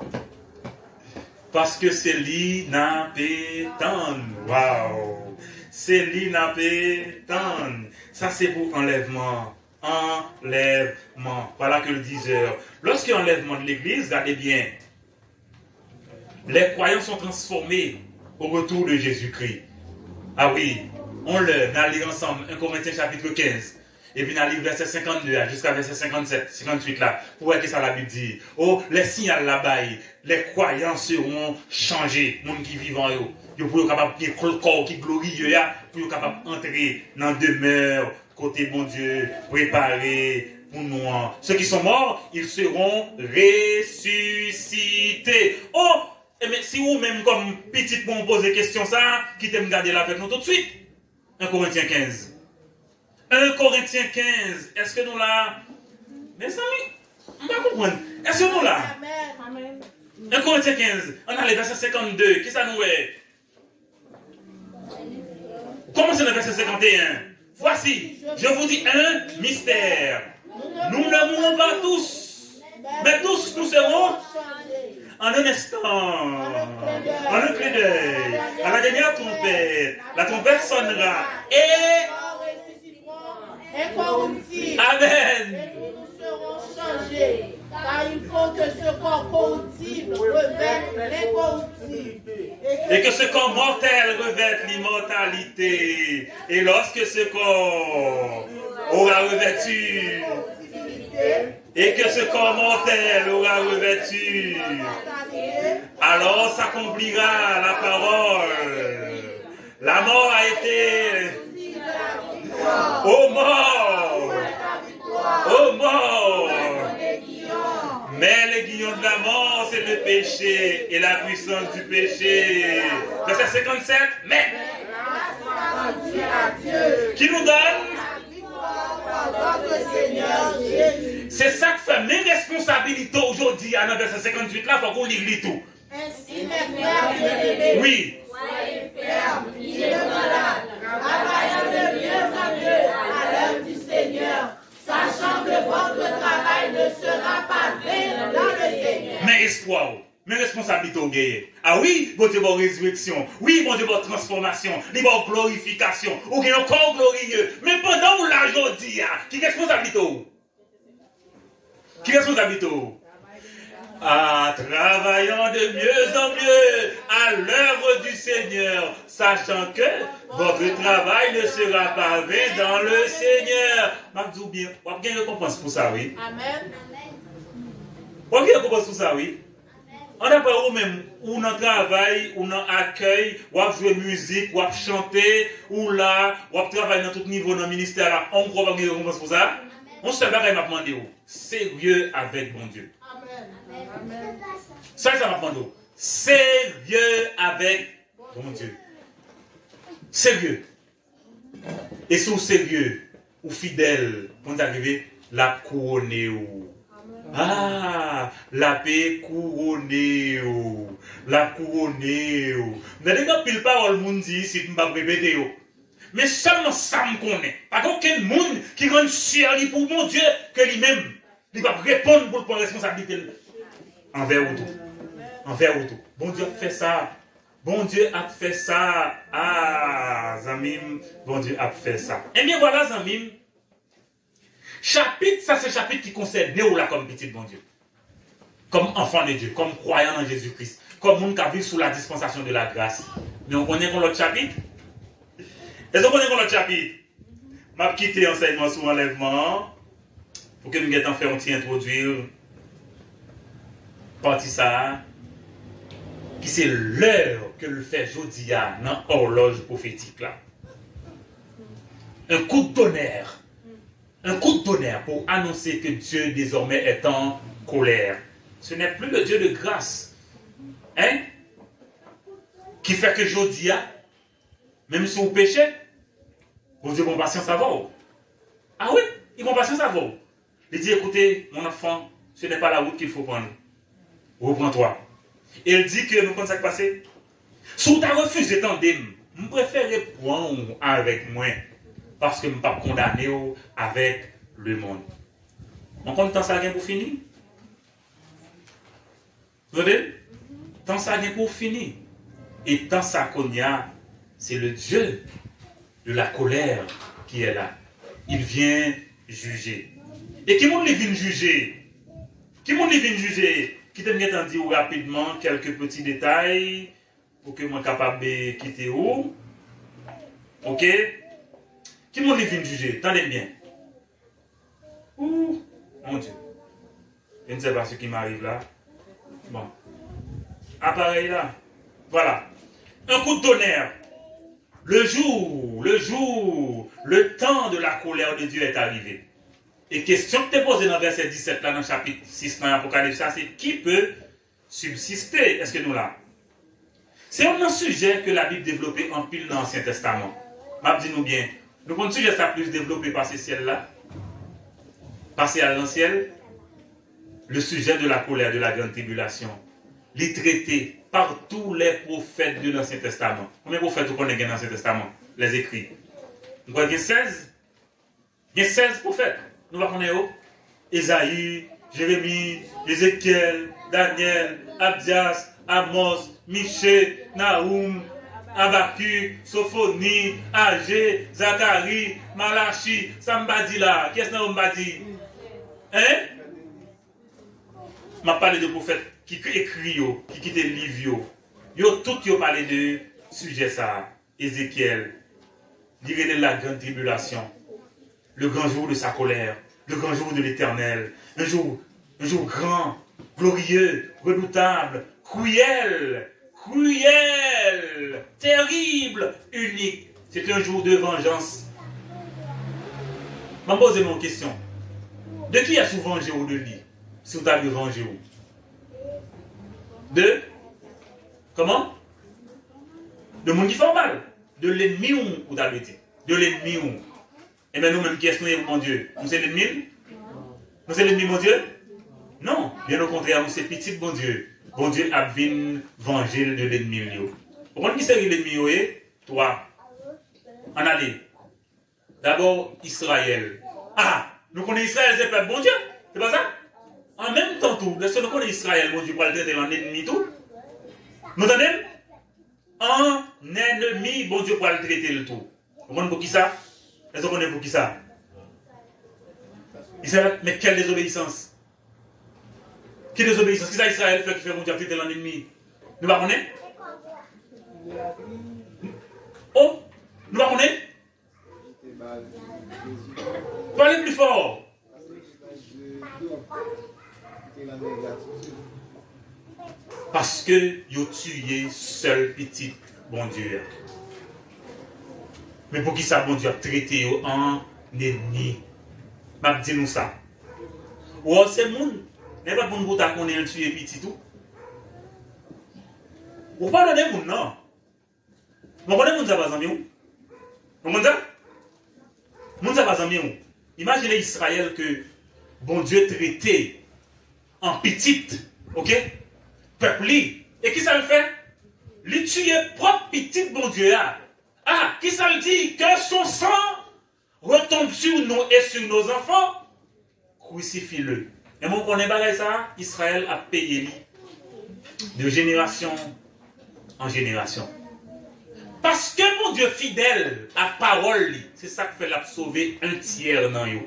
Parce que c'est lui n'attend. Waouh! C'est lui n'attend. Ça c'est pour enlèvement. Enlèvement. Voilà que le diseur. Lorsqu'il y a enlèvement de l'église, regardez bien. Les croyants sont transformés au retour de Jésus-Christ. Ah oui, on le, on lit ensemble, un Corinthiens chapitre quinze. Et puis on lit verset cinquante-deux jusqu'à verset cinquante-sept, cinquante-huit là. Pour voir que ça la Bible dit. Oh, les signes là-bas, les croyants seront changés. Les gens qui vivent en eux. Ils seront capables de faire le corps qui est glorieux, pour être capables d'entrer dans la demeure, côté bon Dieu, préparé pour nous. Ceux qui sont morts, ils seront ressuscités. Oh! Mais si vous même comme petit pour me poser question ça, qui t'aime garder là avec nous tout de suite. un Corinthiens quinze. un Corinthiens quinze. Est-ce que nous là? Mes amis, on va comprendre. Est-ce que nous là? Amen. un Corinthiens quinze. On a le verset cinquante-deux. Qui ça nous est? Commencez le verset cinquante et un. Voici, je vous dis un mystère. Nous ne mourrons pas tous, mais tous nous serons en un instant, en un clin d'œil, à la dernière trompette, la trompette sonnera et incorruptible. Amen. Et nous serons changés, car il faut que ce corps corruptible revête l'incorruptible. Et que ce corps mortel revête l'immortalité. Et lorsque ce corps aura revêtu, et que ce corps mortel aura revêtu, alors s'accomplira la parole. La mort a été... Ô mort! Ô mort! Mais l'aiguillon de la mort, c'est le péché et la puissance du péché. Verset cinquante-sept, mais qui nous donne? C'est ça que fait mes responsabilités aujourd'hui à verset cinquante-huit là, il faut qu'on lise tout. Ainsi, mes frères bien-aimés, Oui. soyez fermes, inébranlables, travaillant de mieux en mieux à l'œuvre du Seigneur, sachant que votre travail ne sera pas vain dans le Seigneur. Mais espoir, mes responsabilités au gagné. Ah oui, bon Dieu, votre résurrection. Oui, bon Dieu, votre transformation. Votre glorification. Ou bien un corps glorieux. Mais pendant où là, aujourd'hui, qui est responsabilité? Qui est responsabilité? Ah, travaillant de mieux en mieux à l'œuvre du Seigneur, sachant que votre travail ne sera pas vain dans le Seigneur. Marc-vous bien, vous avez une récompense pour ça, oui? Amen. Vous avez une récompense pour ça, oui? On n'a pas ou même, ou dans le travail, ou dans l'accueil, ou à jouer musique, ou à chanter, ou là, ou à travailler dans tout niveau dans le ministère, là, on croit pas qu'il y a une récompense pour ça? On se fait m'a demandé, sérieux avec mon Dieu. Amen. Ça, ça m'a demandé. Sérieux avec mon Dieu. Sérieux. Et sous sérieux, ou fidèle, quand arrivé, la couronne ou. Ah, la paix couronne ou. La couronne ou. Vous avez dit pile parole, moun dit, si vous ne pas répéter. Mais seulement ça me connaît. Pas aucun monde qui rend fier pour mon Dieu que lui-même, il va répondre pour la responsabilité envers vous tout. Envers vous tout. Bon Dieu fait ça bon Dieu a fait ça. Ah, Zamim, bon Dieu a fait ça. Eh bien voilà, Zamim. Chapitre, ça c'est chapitre qui concerne nous là comme petit bon Dieu. Comme enfant de Dieu, comme croyant en Jésus-Christ. Comme monde qui vit sous la dispensation de la grâce. Mais on connaît l'autre chapitre? Est-ce qu'on connaît l'autre chapitre? Je vais quitter l'enseignement sur l'enlèvement pour que nous puissions faire un petit introduire partie ça qui c'est l'heure que le fait Jodia dans l'horloge prophétique là. Un coup de tonnerre. Un coup de tonnerre pour annoncer que Dieu désormais est en colère. Ce n'est plus le Dieu de grâce. Hein? Qui fait que Jodia, même si vous péchez, vous dites, bon, patience, ça va. Ah oui, ils vont patience, ça va. Il dit, écoutez, mon enfant, ce n'est pas la route qu'il faut prendre. Reprends-toi. Et il dit que, nous, quand ça passe, si tu as refusé tandem, je préfère prendre avec moi, parce que je ne suis pas condamné avec le monde. On compte tant ça vient pour finir? Vous voyez? Tant ça vient pour finir. Et tant ça qu'on y a, c'est le Dieu de la colère qui est là. Il vient juger. Et qui monde vient juger? Qui monde vient juger? Qui t'aime bien dire rapidement quelques petits détails pour que moi capable de quitter où? Ok? Qui monde vient juger? Tendez bien. Ouh, mon Dieu. Je ne sais pas ce qui m'arrive là. Bon. Appareil là. Voilà. Un coup de tonnerre. Le jour, le jour, le temps de la colère de Dieu est arrivé. Et question que tu es posée dans le verset dix-sept, là, dans le chapitre six, dans l'Apocalypse, c'est qui peut subsister? Est-ce que nous là? C'est un sujet que la Bible développait en pile dans l'Ancien Testament. M'a dit nous bien. Nous avons un sujet ça plus développé par ces ciels-là. Passer à l'ancien, le sujet de la colère, de la grande tribulation. Les traités par tous les prophètes de l'Ancien Testament. Combien de prophètes vous connaissez dans l'Ancien Testament? Les écrits. Vous voyez seize? Il y a seize prophètes. Nous va connaître Ésaïe, Jérémie, Ézéchiel, Daniel, Abdias, Amos, Michée, Naoum, Habakkuk, Sophonie, Agé, Zacharie, Malachi, Sambadila. Qui est-ce que nous avons dit? Hein? Je parle de prophètes qui écrivent, qui quittent les livres. Ils ont tous parlé de sujet ça. Ézéchiel, dire de la grande tribulation, le grand jour de sa colère, le grand jour de l'Éternel, un jour, un jour grand, glorieux, redoutable, cruel, cruel, terrible, unique. C'est un jour de vengeance. Je me pose une question. De qui a souvent vengé ou de lui? Si vous avez vengé ou? De? Comment? De monde qui fait mal. De l'ennemi ou vous avez dit? De l'ennemi ou? Et bien nous-mêmes qui est-ce mon Dieu? Nous c'est l'ennemi? Nous c'est l'ennemi mon Dieu? Non. Bien au contraire, nous c'est petit bon Dieu. Bon Dieu a vu venger de l'ennemi. Vous comprenez qui c'est l'ennemi? Toi. En allez. D'abord Israël. Ah! Nous connaissons Israël, c'est pas bon Dieu. C'est pas ça? En même temps, tout, lorsque nous connaissons Israël, bon Dieu, pour le traiter en ennemi, tout. Nous entendez? En ennemi, bon Dieu, pour le traiter le tout. Vous comprenez pour qui ça? Est-ce qu'on est pour qui ça? Israël, mais quelle désobéissance? Quelle désobéissance? Qu'est-ce que Israël fait qui fait bon Dieu traiter l'ennemi? Nous ne connaissons pas? Oh! Nous ne connaissons pas? Parlez plus fort. Parce que vous tué seul petit bon Dieu. Mais pour qui ça bon Dieu a traité en ennemi? Je dis nous ça. Ou c'est moun. N'est pas bon pour ta qu'on est tué petit tout. Ou pas donner moun non. Vous connaissez moun ça pas ami ou? Vous connaissez ça? Moun ça pas ami ou? Imaginez Israël que bon Dieu traitait en petite, ok? Peuple. Et qui ça le fait? Il tue propre petite bon Dieu. Ah, qui ça le dit? Que son sang retombe sur nous et sur nos enfants? Crucifie-le. Et mon connaît pas ça? Israël a payé de génération en génération. Parce que mon Dieu fidèle à parole, c'est ça qui fait la sauver un tiers dans yo.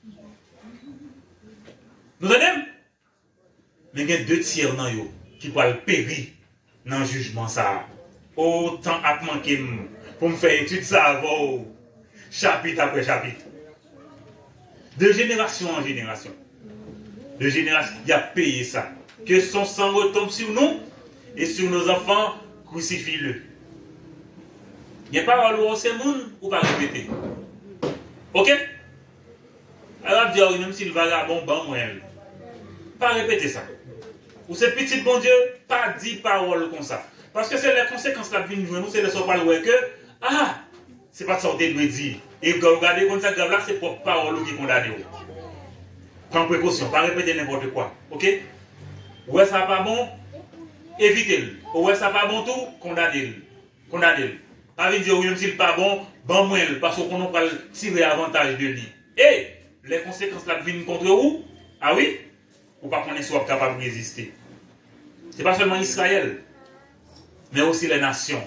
Nous entendons? Mais il y a deux tiers dans yo qui peuvent périr dans le jugement ça. Autant à manquer pour me faire étude ça avant, chapitre après chapitre. De génération en génération. De génération, il a payé ça. Que son sang retombe sur nous et sur nos enfants, crucifie-le. Il n'y a pas de c'est monde ou pas répéter. Ok? Alors, dire, même si le vagabond, bon, moi, pas répéter ça. Ou c'est petit bon Dieu, pas dit parole comme ça. Parce que c'est les conséquences de la vie de nous, c'est le soir que, ah, c'est pas de sortir de me dire. Et regardez comme ça, là, c'est pour parole qui condamne. Prends précaution, pas répéter n'importe quoi. Ok? Ouais, ça pas bon, évitez-le. Ouais, ça pas bon tout, condamnez-le. Condamnez-le. Pas dire, oui, même s'il n'est pas bon, bon moins, parce qu'on ne peut pas tirer avantage de lui. Et les conséquences de la vie contre vous, ah oui, ou pas qu'on soit capable de résister. Ce n'est pas seulement Israël, mais aussi les nations.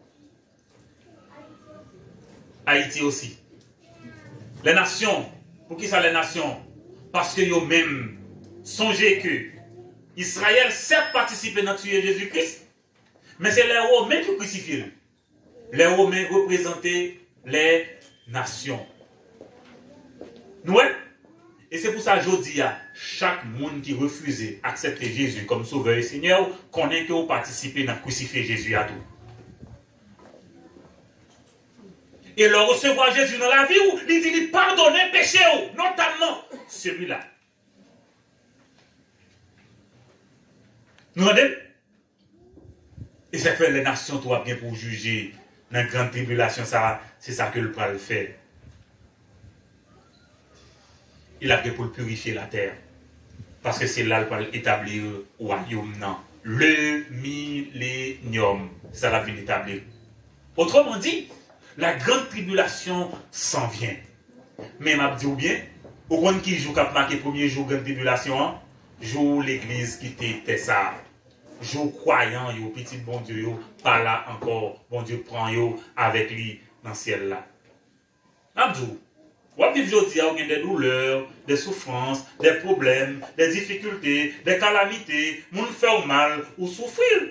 Haïti aussi. Les nations, pour qui ça les nations? Parce que eux-mêmes songez que Israël certes participé dans tuer Jésus-Christ, mais c'est les Romains qui crucifient. Les Romains représentaient les nations. Nous, et c'est pour ça que je dis à chaque monde qui refusait d'accepter Jésus comme sauveur et Seigneur, connaît que vous participez dans crucifier Jésus à tout. Et leur recevoir Jésus dans la vie, où il dit pardonner péché, notamment celui-là. Nous regardez? Et ça fait les nations, toi, bien pour juger dans la grande tribulation, ça, c'est ça que le pral fait. Il a fait pour purifier la terre. Parce que c'est là qu'il va établir le royaume. Non. Le millénium. C'est ça qu'il va établir. Autrement dit, la grande tribulation s'en vient. Mais m'a dit ou bien, au point qui joue cap marqué premier jour grande tribulation, jour l'église qui était ça. Jour croyant, yo petit bon Dieu yo, pas là encore, bon Dieu prend yo avec lui dans le ciel là. Abdou, ou vivre aujourd'hui, il y a des douleurs, des souffrances, des problèmes, des difficultés, des calamités, moun fait mal ou souffrir.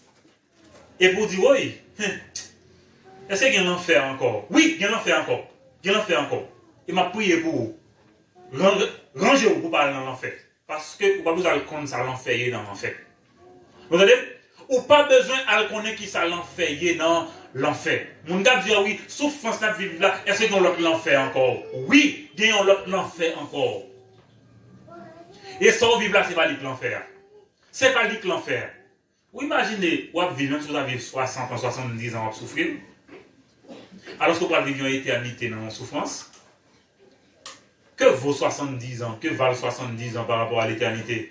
Et pour dire oui, est-ce qu'il y a un enfer encore? Oui, il y a un enfer encore. Il y a un enfer encore. Il m'a prié pour vous. Rangez-vous pour parler dans l'enfer. Parce que vous n'avez pas besoin de connaître ça l'enfer dans l'enfer. Vous savez, ou pas besoin de connaître qui ça l'enfer dans l'enfer. Mon gars dit oui, souffrance n'a vivre là, est-ce qu'il y a l'autre l'enfer encore? Oui, il y a l'autre l'enfer encore. Et ça vivre là, c'est pas l'enfer. C'est pas l'enfer. Vous imaginez, vous vivez, même si vous avez soixante ans, soixante-dix ans à souffrir, alors que vous avez vivre une éternité dans la souffrance, que vaut soixante-dix ans, que valent soixante-dix ans par rapport à l'éternité?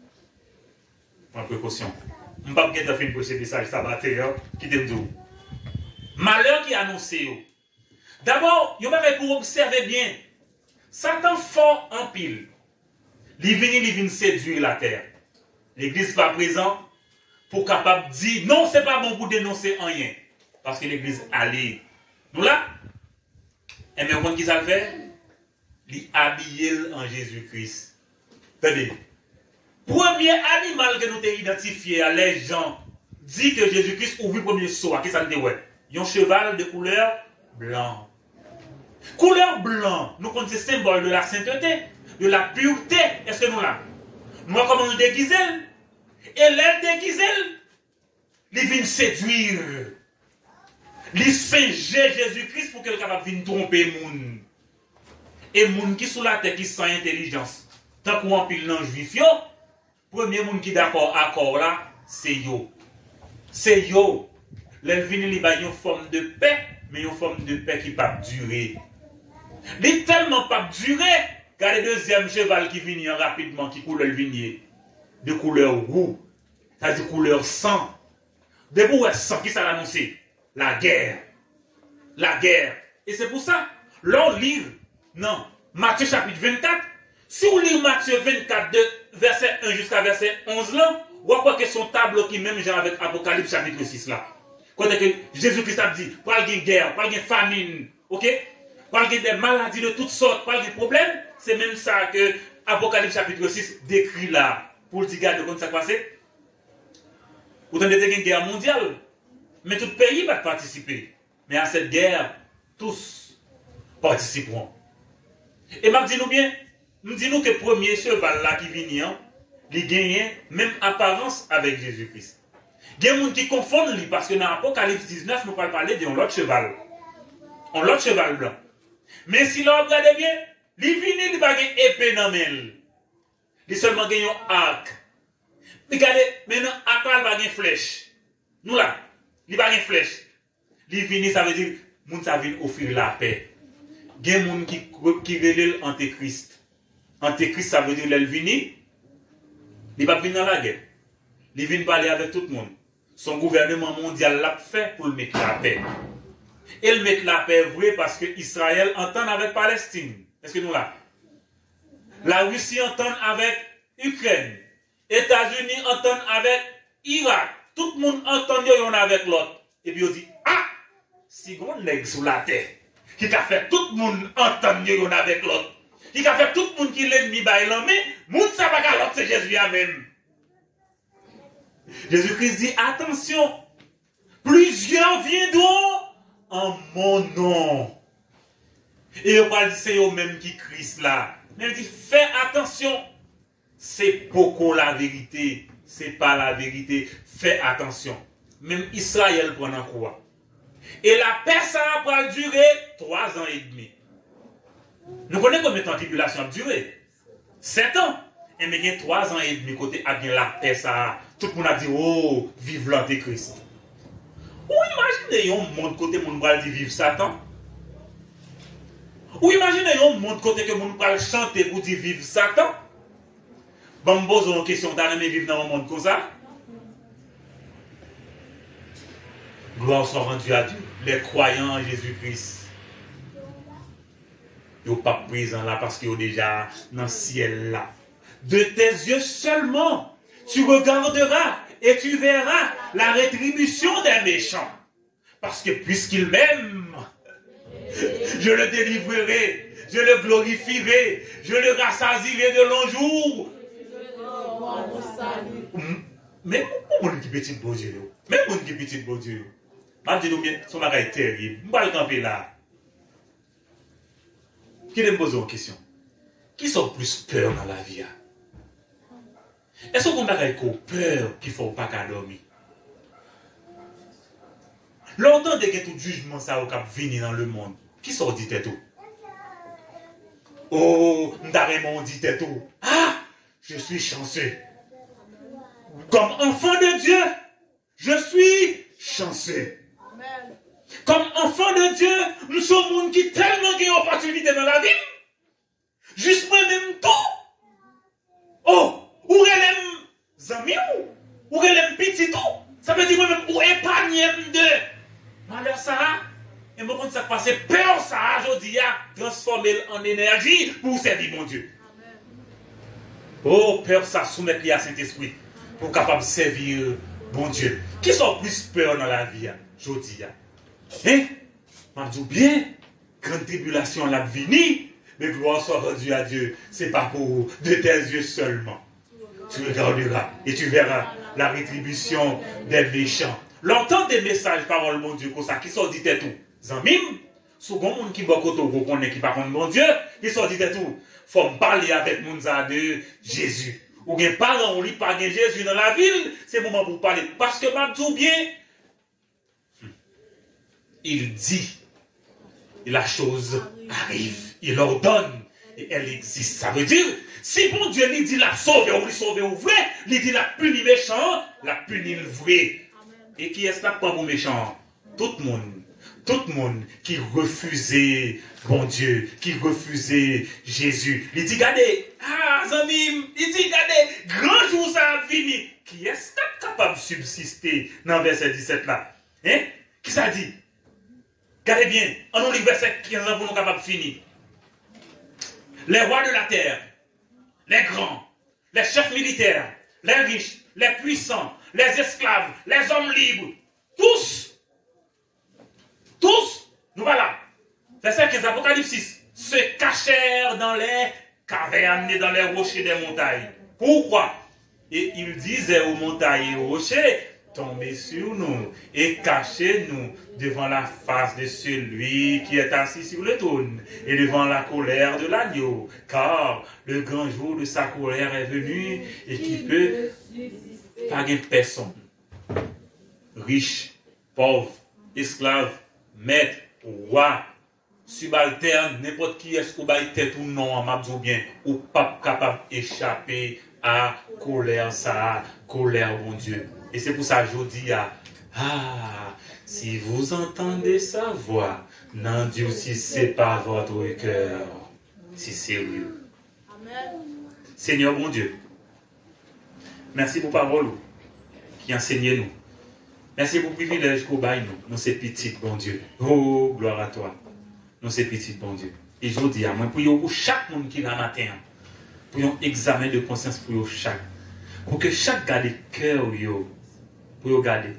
En précaution. Je ne vais pas faire une prochaine message sabbateur qui te dit. Malheur qui est annoncé. D'abord, vous avez pour observer bien. Satan fort en pile. Il vient, il vient séduire la terre. L'église n'est pas présente pour capable de dire non, ce n'est pas bon pour dénoncer rien. Parce que l'église allait. Nous là, et bien, quand ils ont fait, ils habillent en Jésus-Christ. Tenez. Premier animal que nous avons identifié à les gens dit que Jésus-Christ ouvre le premier saut. À qui ça dit ouais? Un cheval de couleur blanc. Couleur blanc, nous connaissons le symbole de la sainteté, de la pureté. Est-ce que nous l'avons? Nous comment nous déguiser? Et l'air déguisé, il vient séduire. Il singer Jésus-Christ pour qu'elle capable de tromper les gens. Et les gens qui sont la tête, qui sont intelligence. Tant qu'on pile dans le juif, premier monde qui d'accord accord là, c'est yo. C'est yo. L'elvini li ba une forme de paix, mais une forme de paix qui pas durer. Il tellement pas durer, car le deuxième cheval qui vient rapidement, qui coule le vignier, de couleur roux, c'est-à-dire couleur sang. De bout sang, qui ça l'annonce? La guerre. La guerre. Et c'est pour ça, l'on lit, non, Matthieu chapitre vingt-quatre, si vous lisez Matthieu vingt-quatre, de verset un jusqu'à verset onze, là, Ou quoi que son tableau qui même genre avec Apocalypse chapitre six là. Quand que Jésus-Christ a dit, pour une guerre, pour une famine, ok? Pour des maladies de toutes sortes, pour des problèmes, c'est même ça que Apocalypse chapitre six décrit là. Pour dire, regarde comment ça passe. Vous avez une guerre mondiale, mais tout le pays va participer. Mais à cette guerre, tous participeront. Et je dis nous bien, nous disons que le premier cheval là qui vient, il gagne même apparence avec Jésus-Christ. Il y a des gens qui confondent lui parce que dans Apocalypse dix-neuf, nous parlons parler d'un autre cheval. Un autre cheval blanc. Mais si l'on regarde bien, il vient, il va gagner épée dans main. Il seulement gagne un arc. Regardez, maintenant, arc là, il va gagner flèche. Nous là, il va gagner flèche. Il vient, ça veut dire, moun ça vient offrir la paix. Il y a des gens qui qui relèvent l'antéchrist. Antéchrist, ça veut dire qu'il vient, il va venir dans la guerre. Il vient parler avec tout le monde. Son gouvernement mondial l'a fait pour mettre la paix. Et il met la paix vrai parce que Israël entend avec Palestine. Est-ce que nous là? La Russie entend avec Ukraine. États-Unis entendent avec Irak. Tout le monde entend yon avec l'autre. Et puis on dit, ah, si on nègre sous la terre, qui a fait tout le monde entendre yon avec l'autre, qui a fait tout le monde qui l'ennemi bail l'homme, moun sa pas l'autre c'est Jésus même. Jésus-Christ dit, attention, plusieurs viendront en mon nom. Et on va dire, c'est eux même qui Christ là. Mais il dit, fais attention. C'est beaucoup la vérité. C'est pas la vérité. Fais attention. Même Israël prend en quoi. Et la paix, ça va durer trois ans et demi. Nous connaissons combien de temps la tribulation a duré? Sept ans. Et mais il y a trois ans et demi côté à bien la paix, ça. Tout le monde a dit, oh, vive l'antéchrist. Ou imaginez un monde côté mon va dire vive Satan. Ou imaginez un monde côté que mon va chanter pour dire vive Satan. Bon, me pose une question, t'as aimé vivre dans un monde comme ça? Gloire soit rendue à Dieu. Les croyants en Jésus-Christ. Ils ne sont pas présents là parce qu'ils sont déjà dans le ciel là. De tes yeux seulement, tu regarderas et tu verras la rétribution des méchants. Parce que puisqu'il m'aime, je le délivrerai, je le glorifierai, je le rassasierai de longs jours. Même mon qui petit beau Dieu, même mon qui petit beau Dieu, je dis nous bien, son bagage est terrible. Je ne vais pas le camper là. Qui me pose une question? Qui sont plus peur dans la vie? Est-ce qu'on a peur qu'il ne faut pas qu'à dormir? Longtemps que tout jugement ça va venir dans le monde, qui sont dit tout? Oh, nous dit tout. Ah, je suis chanceux. Comme enfant de Dieu, je suis chanceux. Amen. Comme enfant de Dieu, nous sommes monde qui tellement ont d'opportunités dans la vie. Juste moi-même tout. Oh, ou les amis ou les petits tout. Ça veut dire moi-même ou épargner de malheur ça. Et moi quand ça passe peur ça, je dis transformer en énergie pour servir mon Dieu. Amen. Oh, peur ça soumettre à Saint-Esprit pour capable servir bon Dieu. Qui sont plus peur dans la vie, je dis. Hein? Je dis bien, grande tribulation l'a venu, mais gloire soit rendue à Dieu. Ce n'est pas pour de tes yeux seulement. Tu regarderas et tu verras la rétribution des méchants. L'entend des messages, parole mon Dieu, comme ça, qui sont dit tout. Zamim, souvent, monde qui va côté vous connaît qui par mon Dieu, qui sont dit tout. Faut parler avec mon de Jésus. Ou bien parents, on lit pas Jésus dans la ville, c'est le moment pour parler. Parce que m'a dit bien, il dit, et la chose arrive, il ordonne, et elle existe. Ça veut dire, si bon Dieu lui dit la sauver ou lui sauver ou vrai, il dit la punir méchant, la punir vrai. Et qui est-ce là pour méchant? Tout le monde. Tout le monde qui refusait bon Dieu, qui refusait Jésus. Il dit, regardez, ah, Zamim, il dit, regardez, grand jour ça a fini. Qui est-ce capable de subsister dans le verset dix-sept là? Hein? Qui ça dit? Regardez bien, en nous, verset quinze pour nous capables de finir. Les rois de la terre, les grands, les chefs militaires, les riches, les puissants, les esclaves, les hommes libres, tous, tous, nous voilà. Verset quinze, Apocalypse six, se cachèrent dans les cavernes et dans les rochers des montagnes. Pourquoi? Et il disait aux montagnes et aux rochers, tombez sur nous et cachez-nous devant la face de celui qui est assis sur le trône et devant la colère de l'agneau, car le grand jour de sa colère est venu et qui peut parer personne. Riche, pauvre, esclave, maître, roi, subalterne, n'importe qui est-ce qu'on va tête ou non, en m'absou bien, ou pas capable d'échapper à colère, ça, colère, mon Dieu. Et c'est pour ça que je dis, ah, si vous entendez sa voix, n'endurcissez pas votre cœur. C'est sérieux. Amen. Seigneur, mon Dieu, merci pour parole qui enseigne nous. Merci pour le privilège qu'on baille nous. Nous, c'est petit, bon Dieu. Oh, gloire à toi. Nous, c'est petit, bon Dieu. Et je vous dis, moi, pour chaque monde qui est là matin, pour un examen de conscience pour chaque. Pour que chaque garde cœur, pour garder.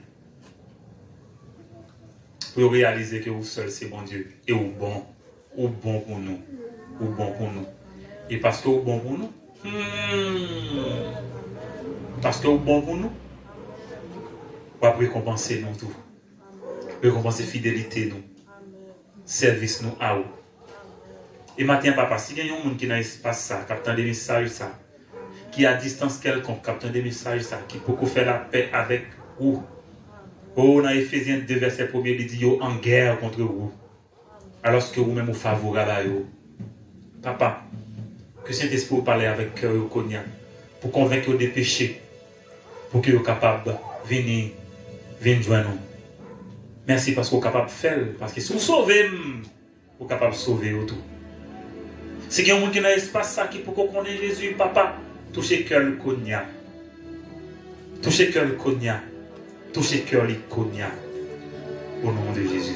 Pour réaliser que vous seul, c'est bon Dieu. Et au bon, au bon pour nous. Au bon pour nous. Et parce que au bon pour nous, hmm, parce que au bon pour nous, on va récompenser nous tout. Récompenser fidélité nous. Service nous à vous. Et maintenant, papa, si il y a un monde qui n'a pas l'espace, ça, captant des messages, ça, qui a distance quelconque, captant des messages, ça, qui peut faire la paix avec vous. Oh, dans Ephésiens deux, verset premier, il dit, yo, en guerre contre vous. Alors que vous-même, vous favorable à vous. Papa, que Saint-Esprit vous parle avec cœur et pour convaincre des péchés, pour que vous soyez capable de venir, venir joindre nous. Merci parce que vous êtes capable de faire, parce que si vous sauvez, vous êtes capable de sauver tout. Si il y a un monde qui n'a l'espace ça qui pour qu'on connaisse Jésus, papa, touchez cœur le cognac. Touchez cœur le cognac. Touchez cœur le cognac. Au nom de Jésus.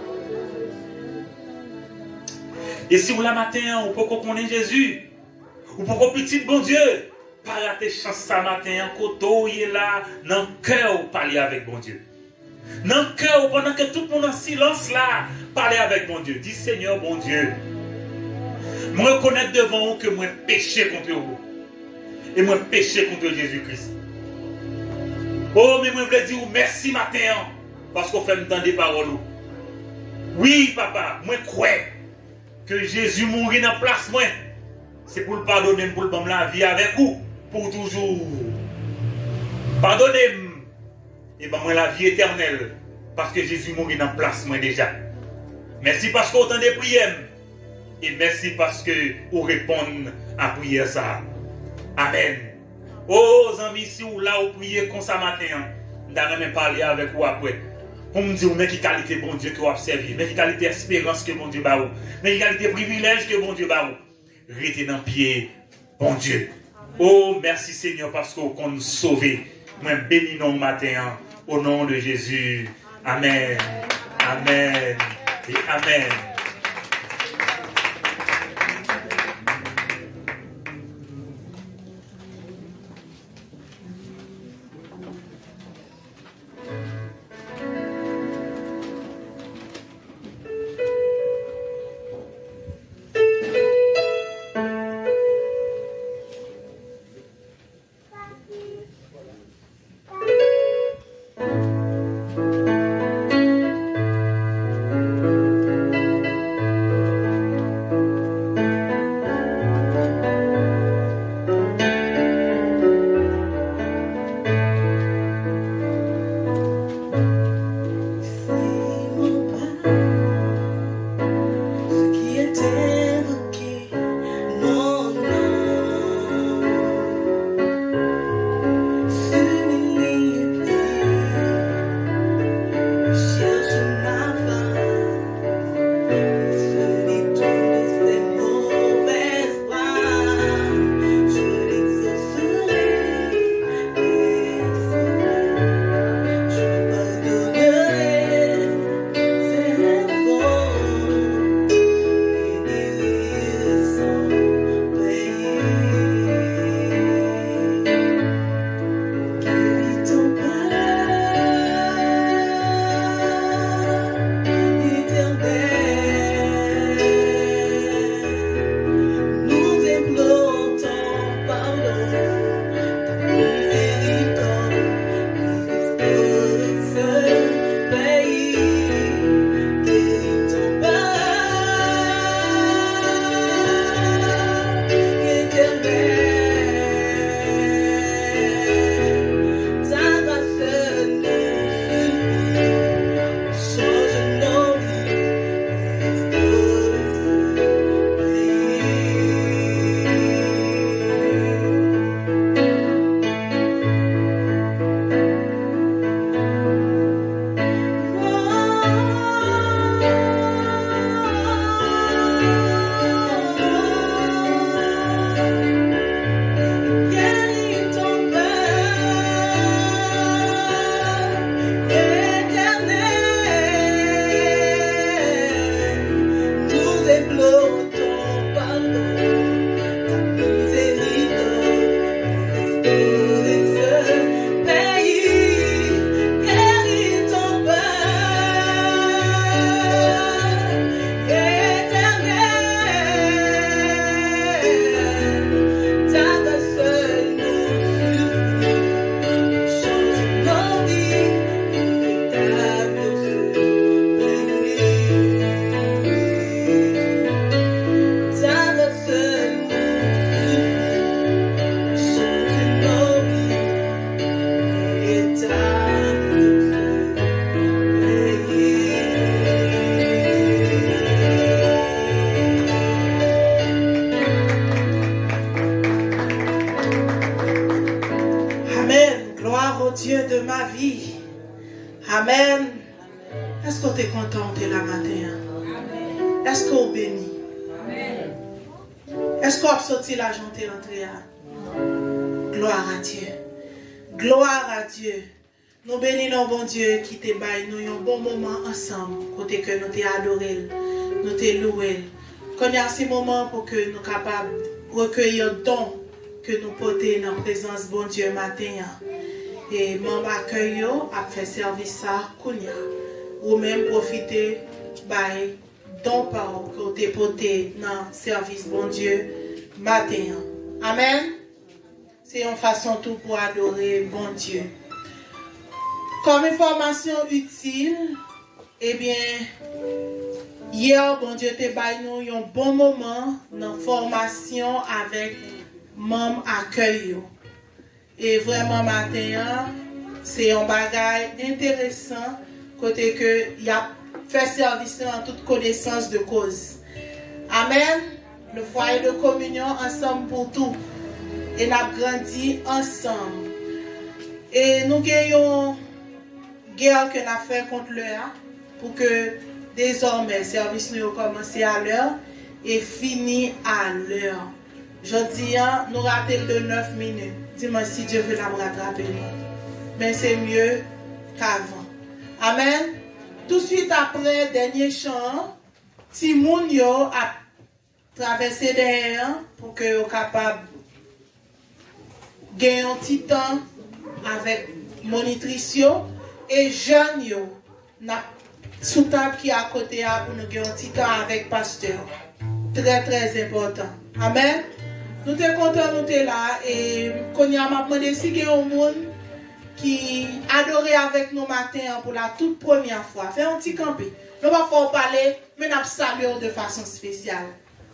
Et si vous la matin, ou pour qu'on connaisse Jésus, ou pour qu'on petit bon Dieu, pas rater chance ça matin, quand il est là, dans le cœur, parler avec bon Dieu. Dans le cœur, pendant que tout le monde en silence là, parler avec bon Dieu. Dis Seigneur, bon Dieu. Moi reconnaître devant vous que moi péché contre vous. Et moi péché contre Jésus-Christ. Oh, mais moi je veux dire merci matin. Parce qu'on fait entendre des paroles. Oui, papa, moi crois que Jésus mourit dans la place moi. C'est pour le pardonner, pour le prendre la vie avec vous. Pour toujours. Pardonnez-moi. Et ben moi la vie éternelle. Parce que Jésus mourit dans la place moi déjà. Merci parce qu'on entend des prières. Et merci parce que vous répondez à prière ça. Amen. Oh, amis, si vous là, vous priez comme ça matin, je vais même parler avec vous après. Pour me dire, mais quelle qualité bon Dieu que vous observez, mais quelle qualité espérance que bon Dieu bat vous, mais quelle qualité privilège que bon Dieu bat vous. Restez dans le pied, bon Dieu. Oh, merci Seigneur parce que vous nous sauvez. Moi, bénis nous matin, au nom de Jésus. Amen. Amen. Et Amen. content de la matin? Est-ce qu'on bénit? Est-ce qu'on a sorti la journée l'entrée? Gloire à Dieu. Gloire à Dieu. Nous bénissons bon Dieu qui te baille nous un bon moment ensemble, côté que nous t'ai adoré, nous t'ai loué. Qu'on y a ces moments pour que nous soyons capables de recueillir le don que nous portons dans la présence bon Dieu matin. Et membre accueil a fait service ça kounya. Ou même profiter by don par côté porté dans service bon Dieu matin. Amen. C'est une façon tout pour adorer bon Dieu. Comme information utile, eh bien, hier, bon Dieu te baille nous un bon moment dans la formation avec membre accueil. Et vraiment, matin, c'est un bagage intéressant, côté que il a fait service en toute connaissance de cause. Amen. Le foyer de communion ensemble pour tout. Et nous avons grandi ensemble. Et nous gagnons guerre que nous avons fait contre l'heure pour que désormais le service nous commence à l'heure et fini à l'heure. Je dis, nous ratons de neuf minutes. Dis-moi si Dieu veut la rattraper. Mais c'est mieux qu'avant. Amen. Tout de suite après, dernier chant, Timoun yo a traversé derrière pour que soient capable de gagner un petit temps avec monitrition et jeune yo n'a sous table qui est à côté pour nous gagner un petit temps avec pasteur. Très très important. Amen. Nous sommes contents nous sommes là et qu'on y a demandé si il y a un monde qui adorait avec nous matin pour la toute première fois. Fais un petit campé. Nous ne pouvons pas parler, mais nous saluons de façon spéciale.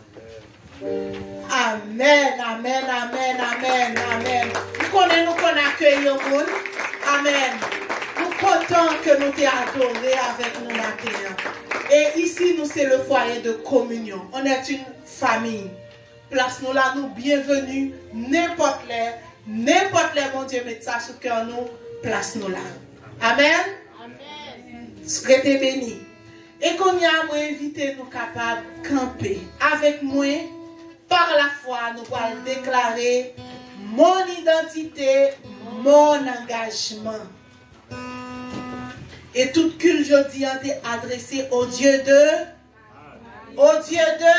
Amen, amen, amen, amen, amen. Nous connaissons, nous connaissons accueillir le monde. Amen. Nous sommes contents que nous t'ayons adoré avec nous matin. Et ici, nous, c'est le foyer de communion. On est une famille. Place-nous là, nous bienvenus, n'importe l'air, n'importe l'air, mon Dieu, mettez ça sur cœur nous, place-nous là. Amen. Amen. Soyez bénis. Et qu'on y a, moi, invité nous capables de camper avec moi, par la foi, nous allons déclarer mon identité, mon engagement. Et toute culte jeudi a été adressée au Dieu de, au Dieu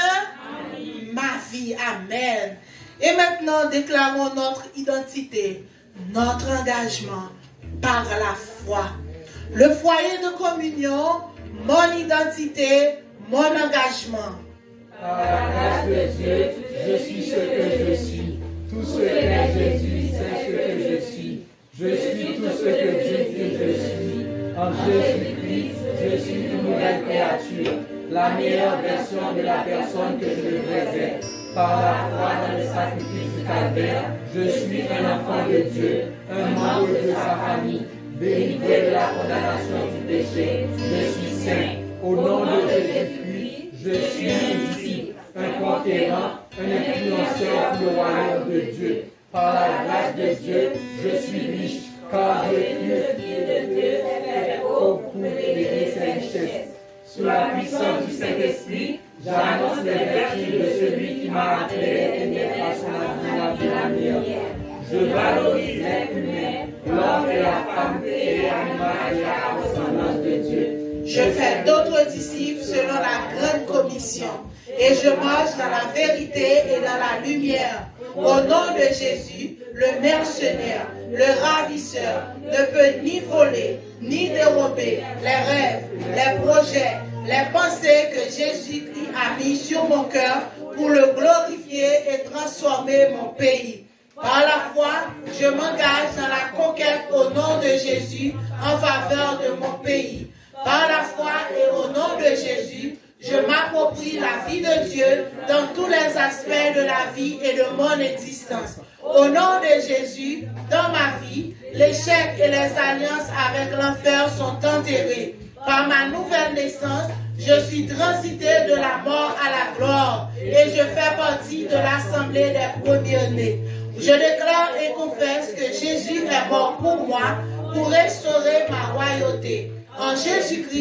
de ma vie. Amen. Et maintenant, déclarons notre identité, notre engagement par la foi. Le foyer de communion, mon identité, mon engagement. Par la grâce de Dieu, je suis ce que je suis. Tout ce que Jésus, c'est ce que je suis. Je suis tout ce que Dieu dit que je suis. En Jésus-Christ, je suis une nouvelle créature, la meilleure version de la personne que je devrais être. Par la foi dans le sacrifice du calvaire, je suis un enfant de Dieu, un membre de sa famille, délivré de la condamnation du péché. Je suis saint. Au nom de Jésus-Christ, je suis un disciple, un conquérant, un influenceur pour le royaume de Dieu. Par la grâce de Dieu, je suis riche, car je suis le Fils de Dieu, fait pauvre pour m'aider ses richesses. Sous la puissance du Saint-Esprit, j'annonce les vertus de celui qui m'a appelé et n'est pas son avenir de la lumière. Je valorise l'être humain, l'homme et la femme créés à l'image et à la ressemblance de Dieu. Je fais d'autres disciples selon la grande commission et je marche dans la vérité et dans la lumière. Au nom de Jésus, le mercenaire, le ravisseur ne peut ni voler, ni dérober les rêves, les projets, les pensées que Jésus-Christ a mis sur mon cœur pour le glorifier et transformer mon pays. Par la foi, je m'engage dans la conquête au nom de Jésus en faveur de mon pays. Par la foi et au nom de Jésus, je m'approprie la vie de Dieu dans tous les aspects de la vie et de mon existence. Au nom de Jésus, dans ma vie, l'échec et les alliances avec l'enfer sont enterrés. Par ma nouvelle naissance, je suis transité de la mort à la gloire et je fais partie de l'assemblée des premiers-nés. Je déclare et confesse que Jésus est mort pour moi, pour restaurer ma royauté. En Jésus-Christ,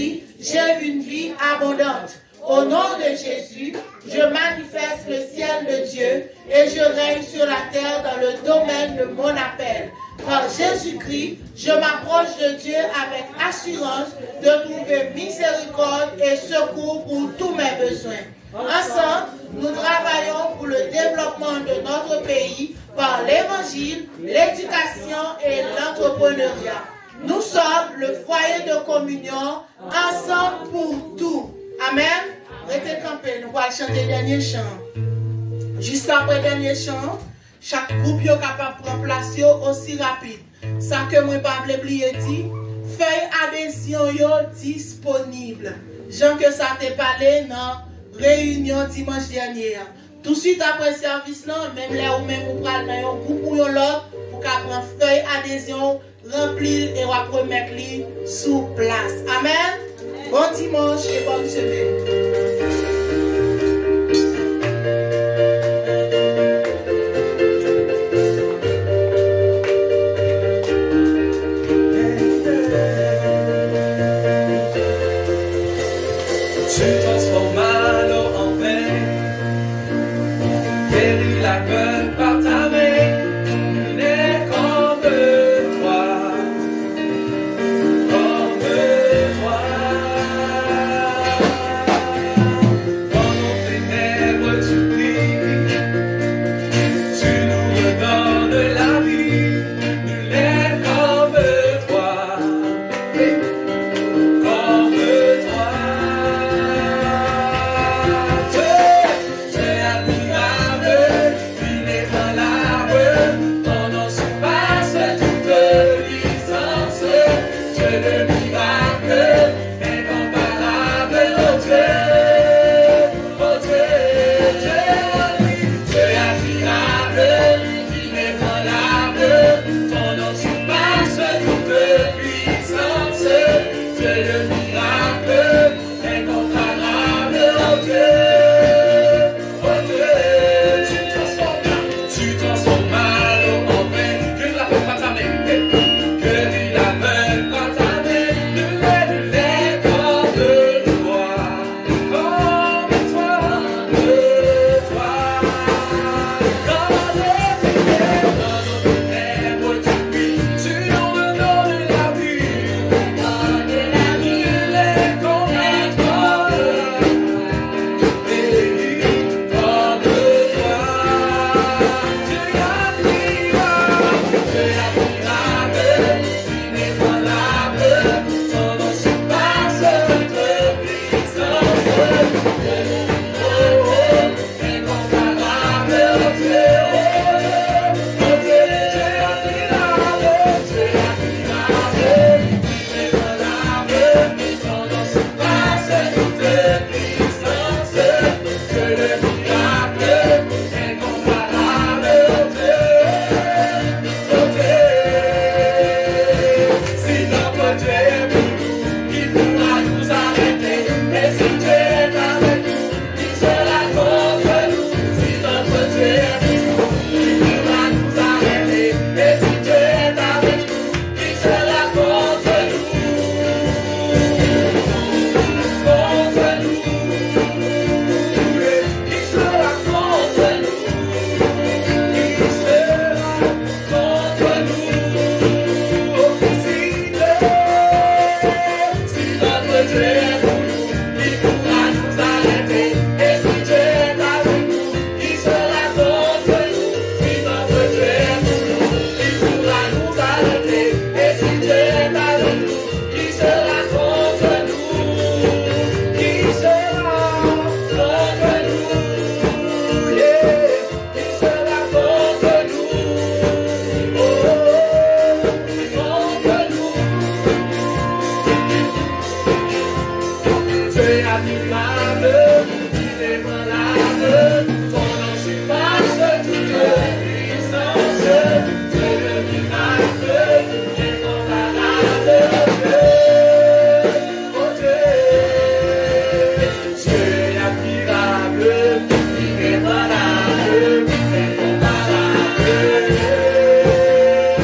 j'ai une vie abondante. Au nom de Jésus, je manifeste le ciel de Dieu et je règne sur la terre dans le domaine de mon appel. Par Jésus-Christ, je m'approche de Dieu avec assurance de trouver miséricorde et secours pour tous mes besoins. Ensemble, nous travaillons pour le développement de notre pays par l'évangile, l'éducation et l'entrepreneuriat. Nous sommes le foyer de communion, ensemble pour tout. Amen. Restez campés, nous allons chanter le dernier chant. Juste après le dernier chant, chaque groupe est capable de prendre place aussi rapide. Ça que moi, pas oublier dit, feuille adhésion yo disponible. Jean que ça t'est parlé dans réunion dimanche dernier. Tout de suite après le service, là, même là où même vous prenez dans un groupe ou l'autre, pour qu'on prenne feuille adhésion, remplir et remettre sous place. Amen. Bon dimanche et bonne semaine.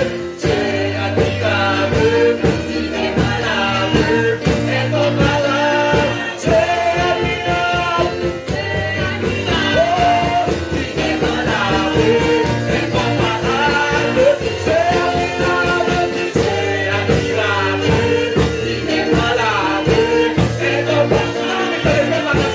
Bye. te lever, madame.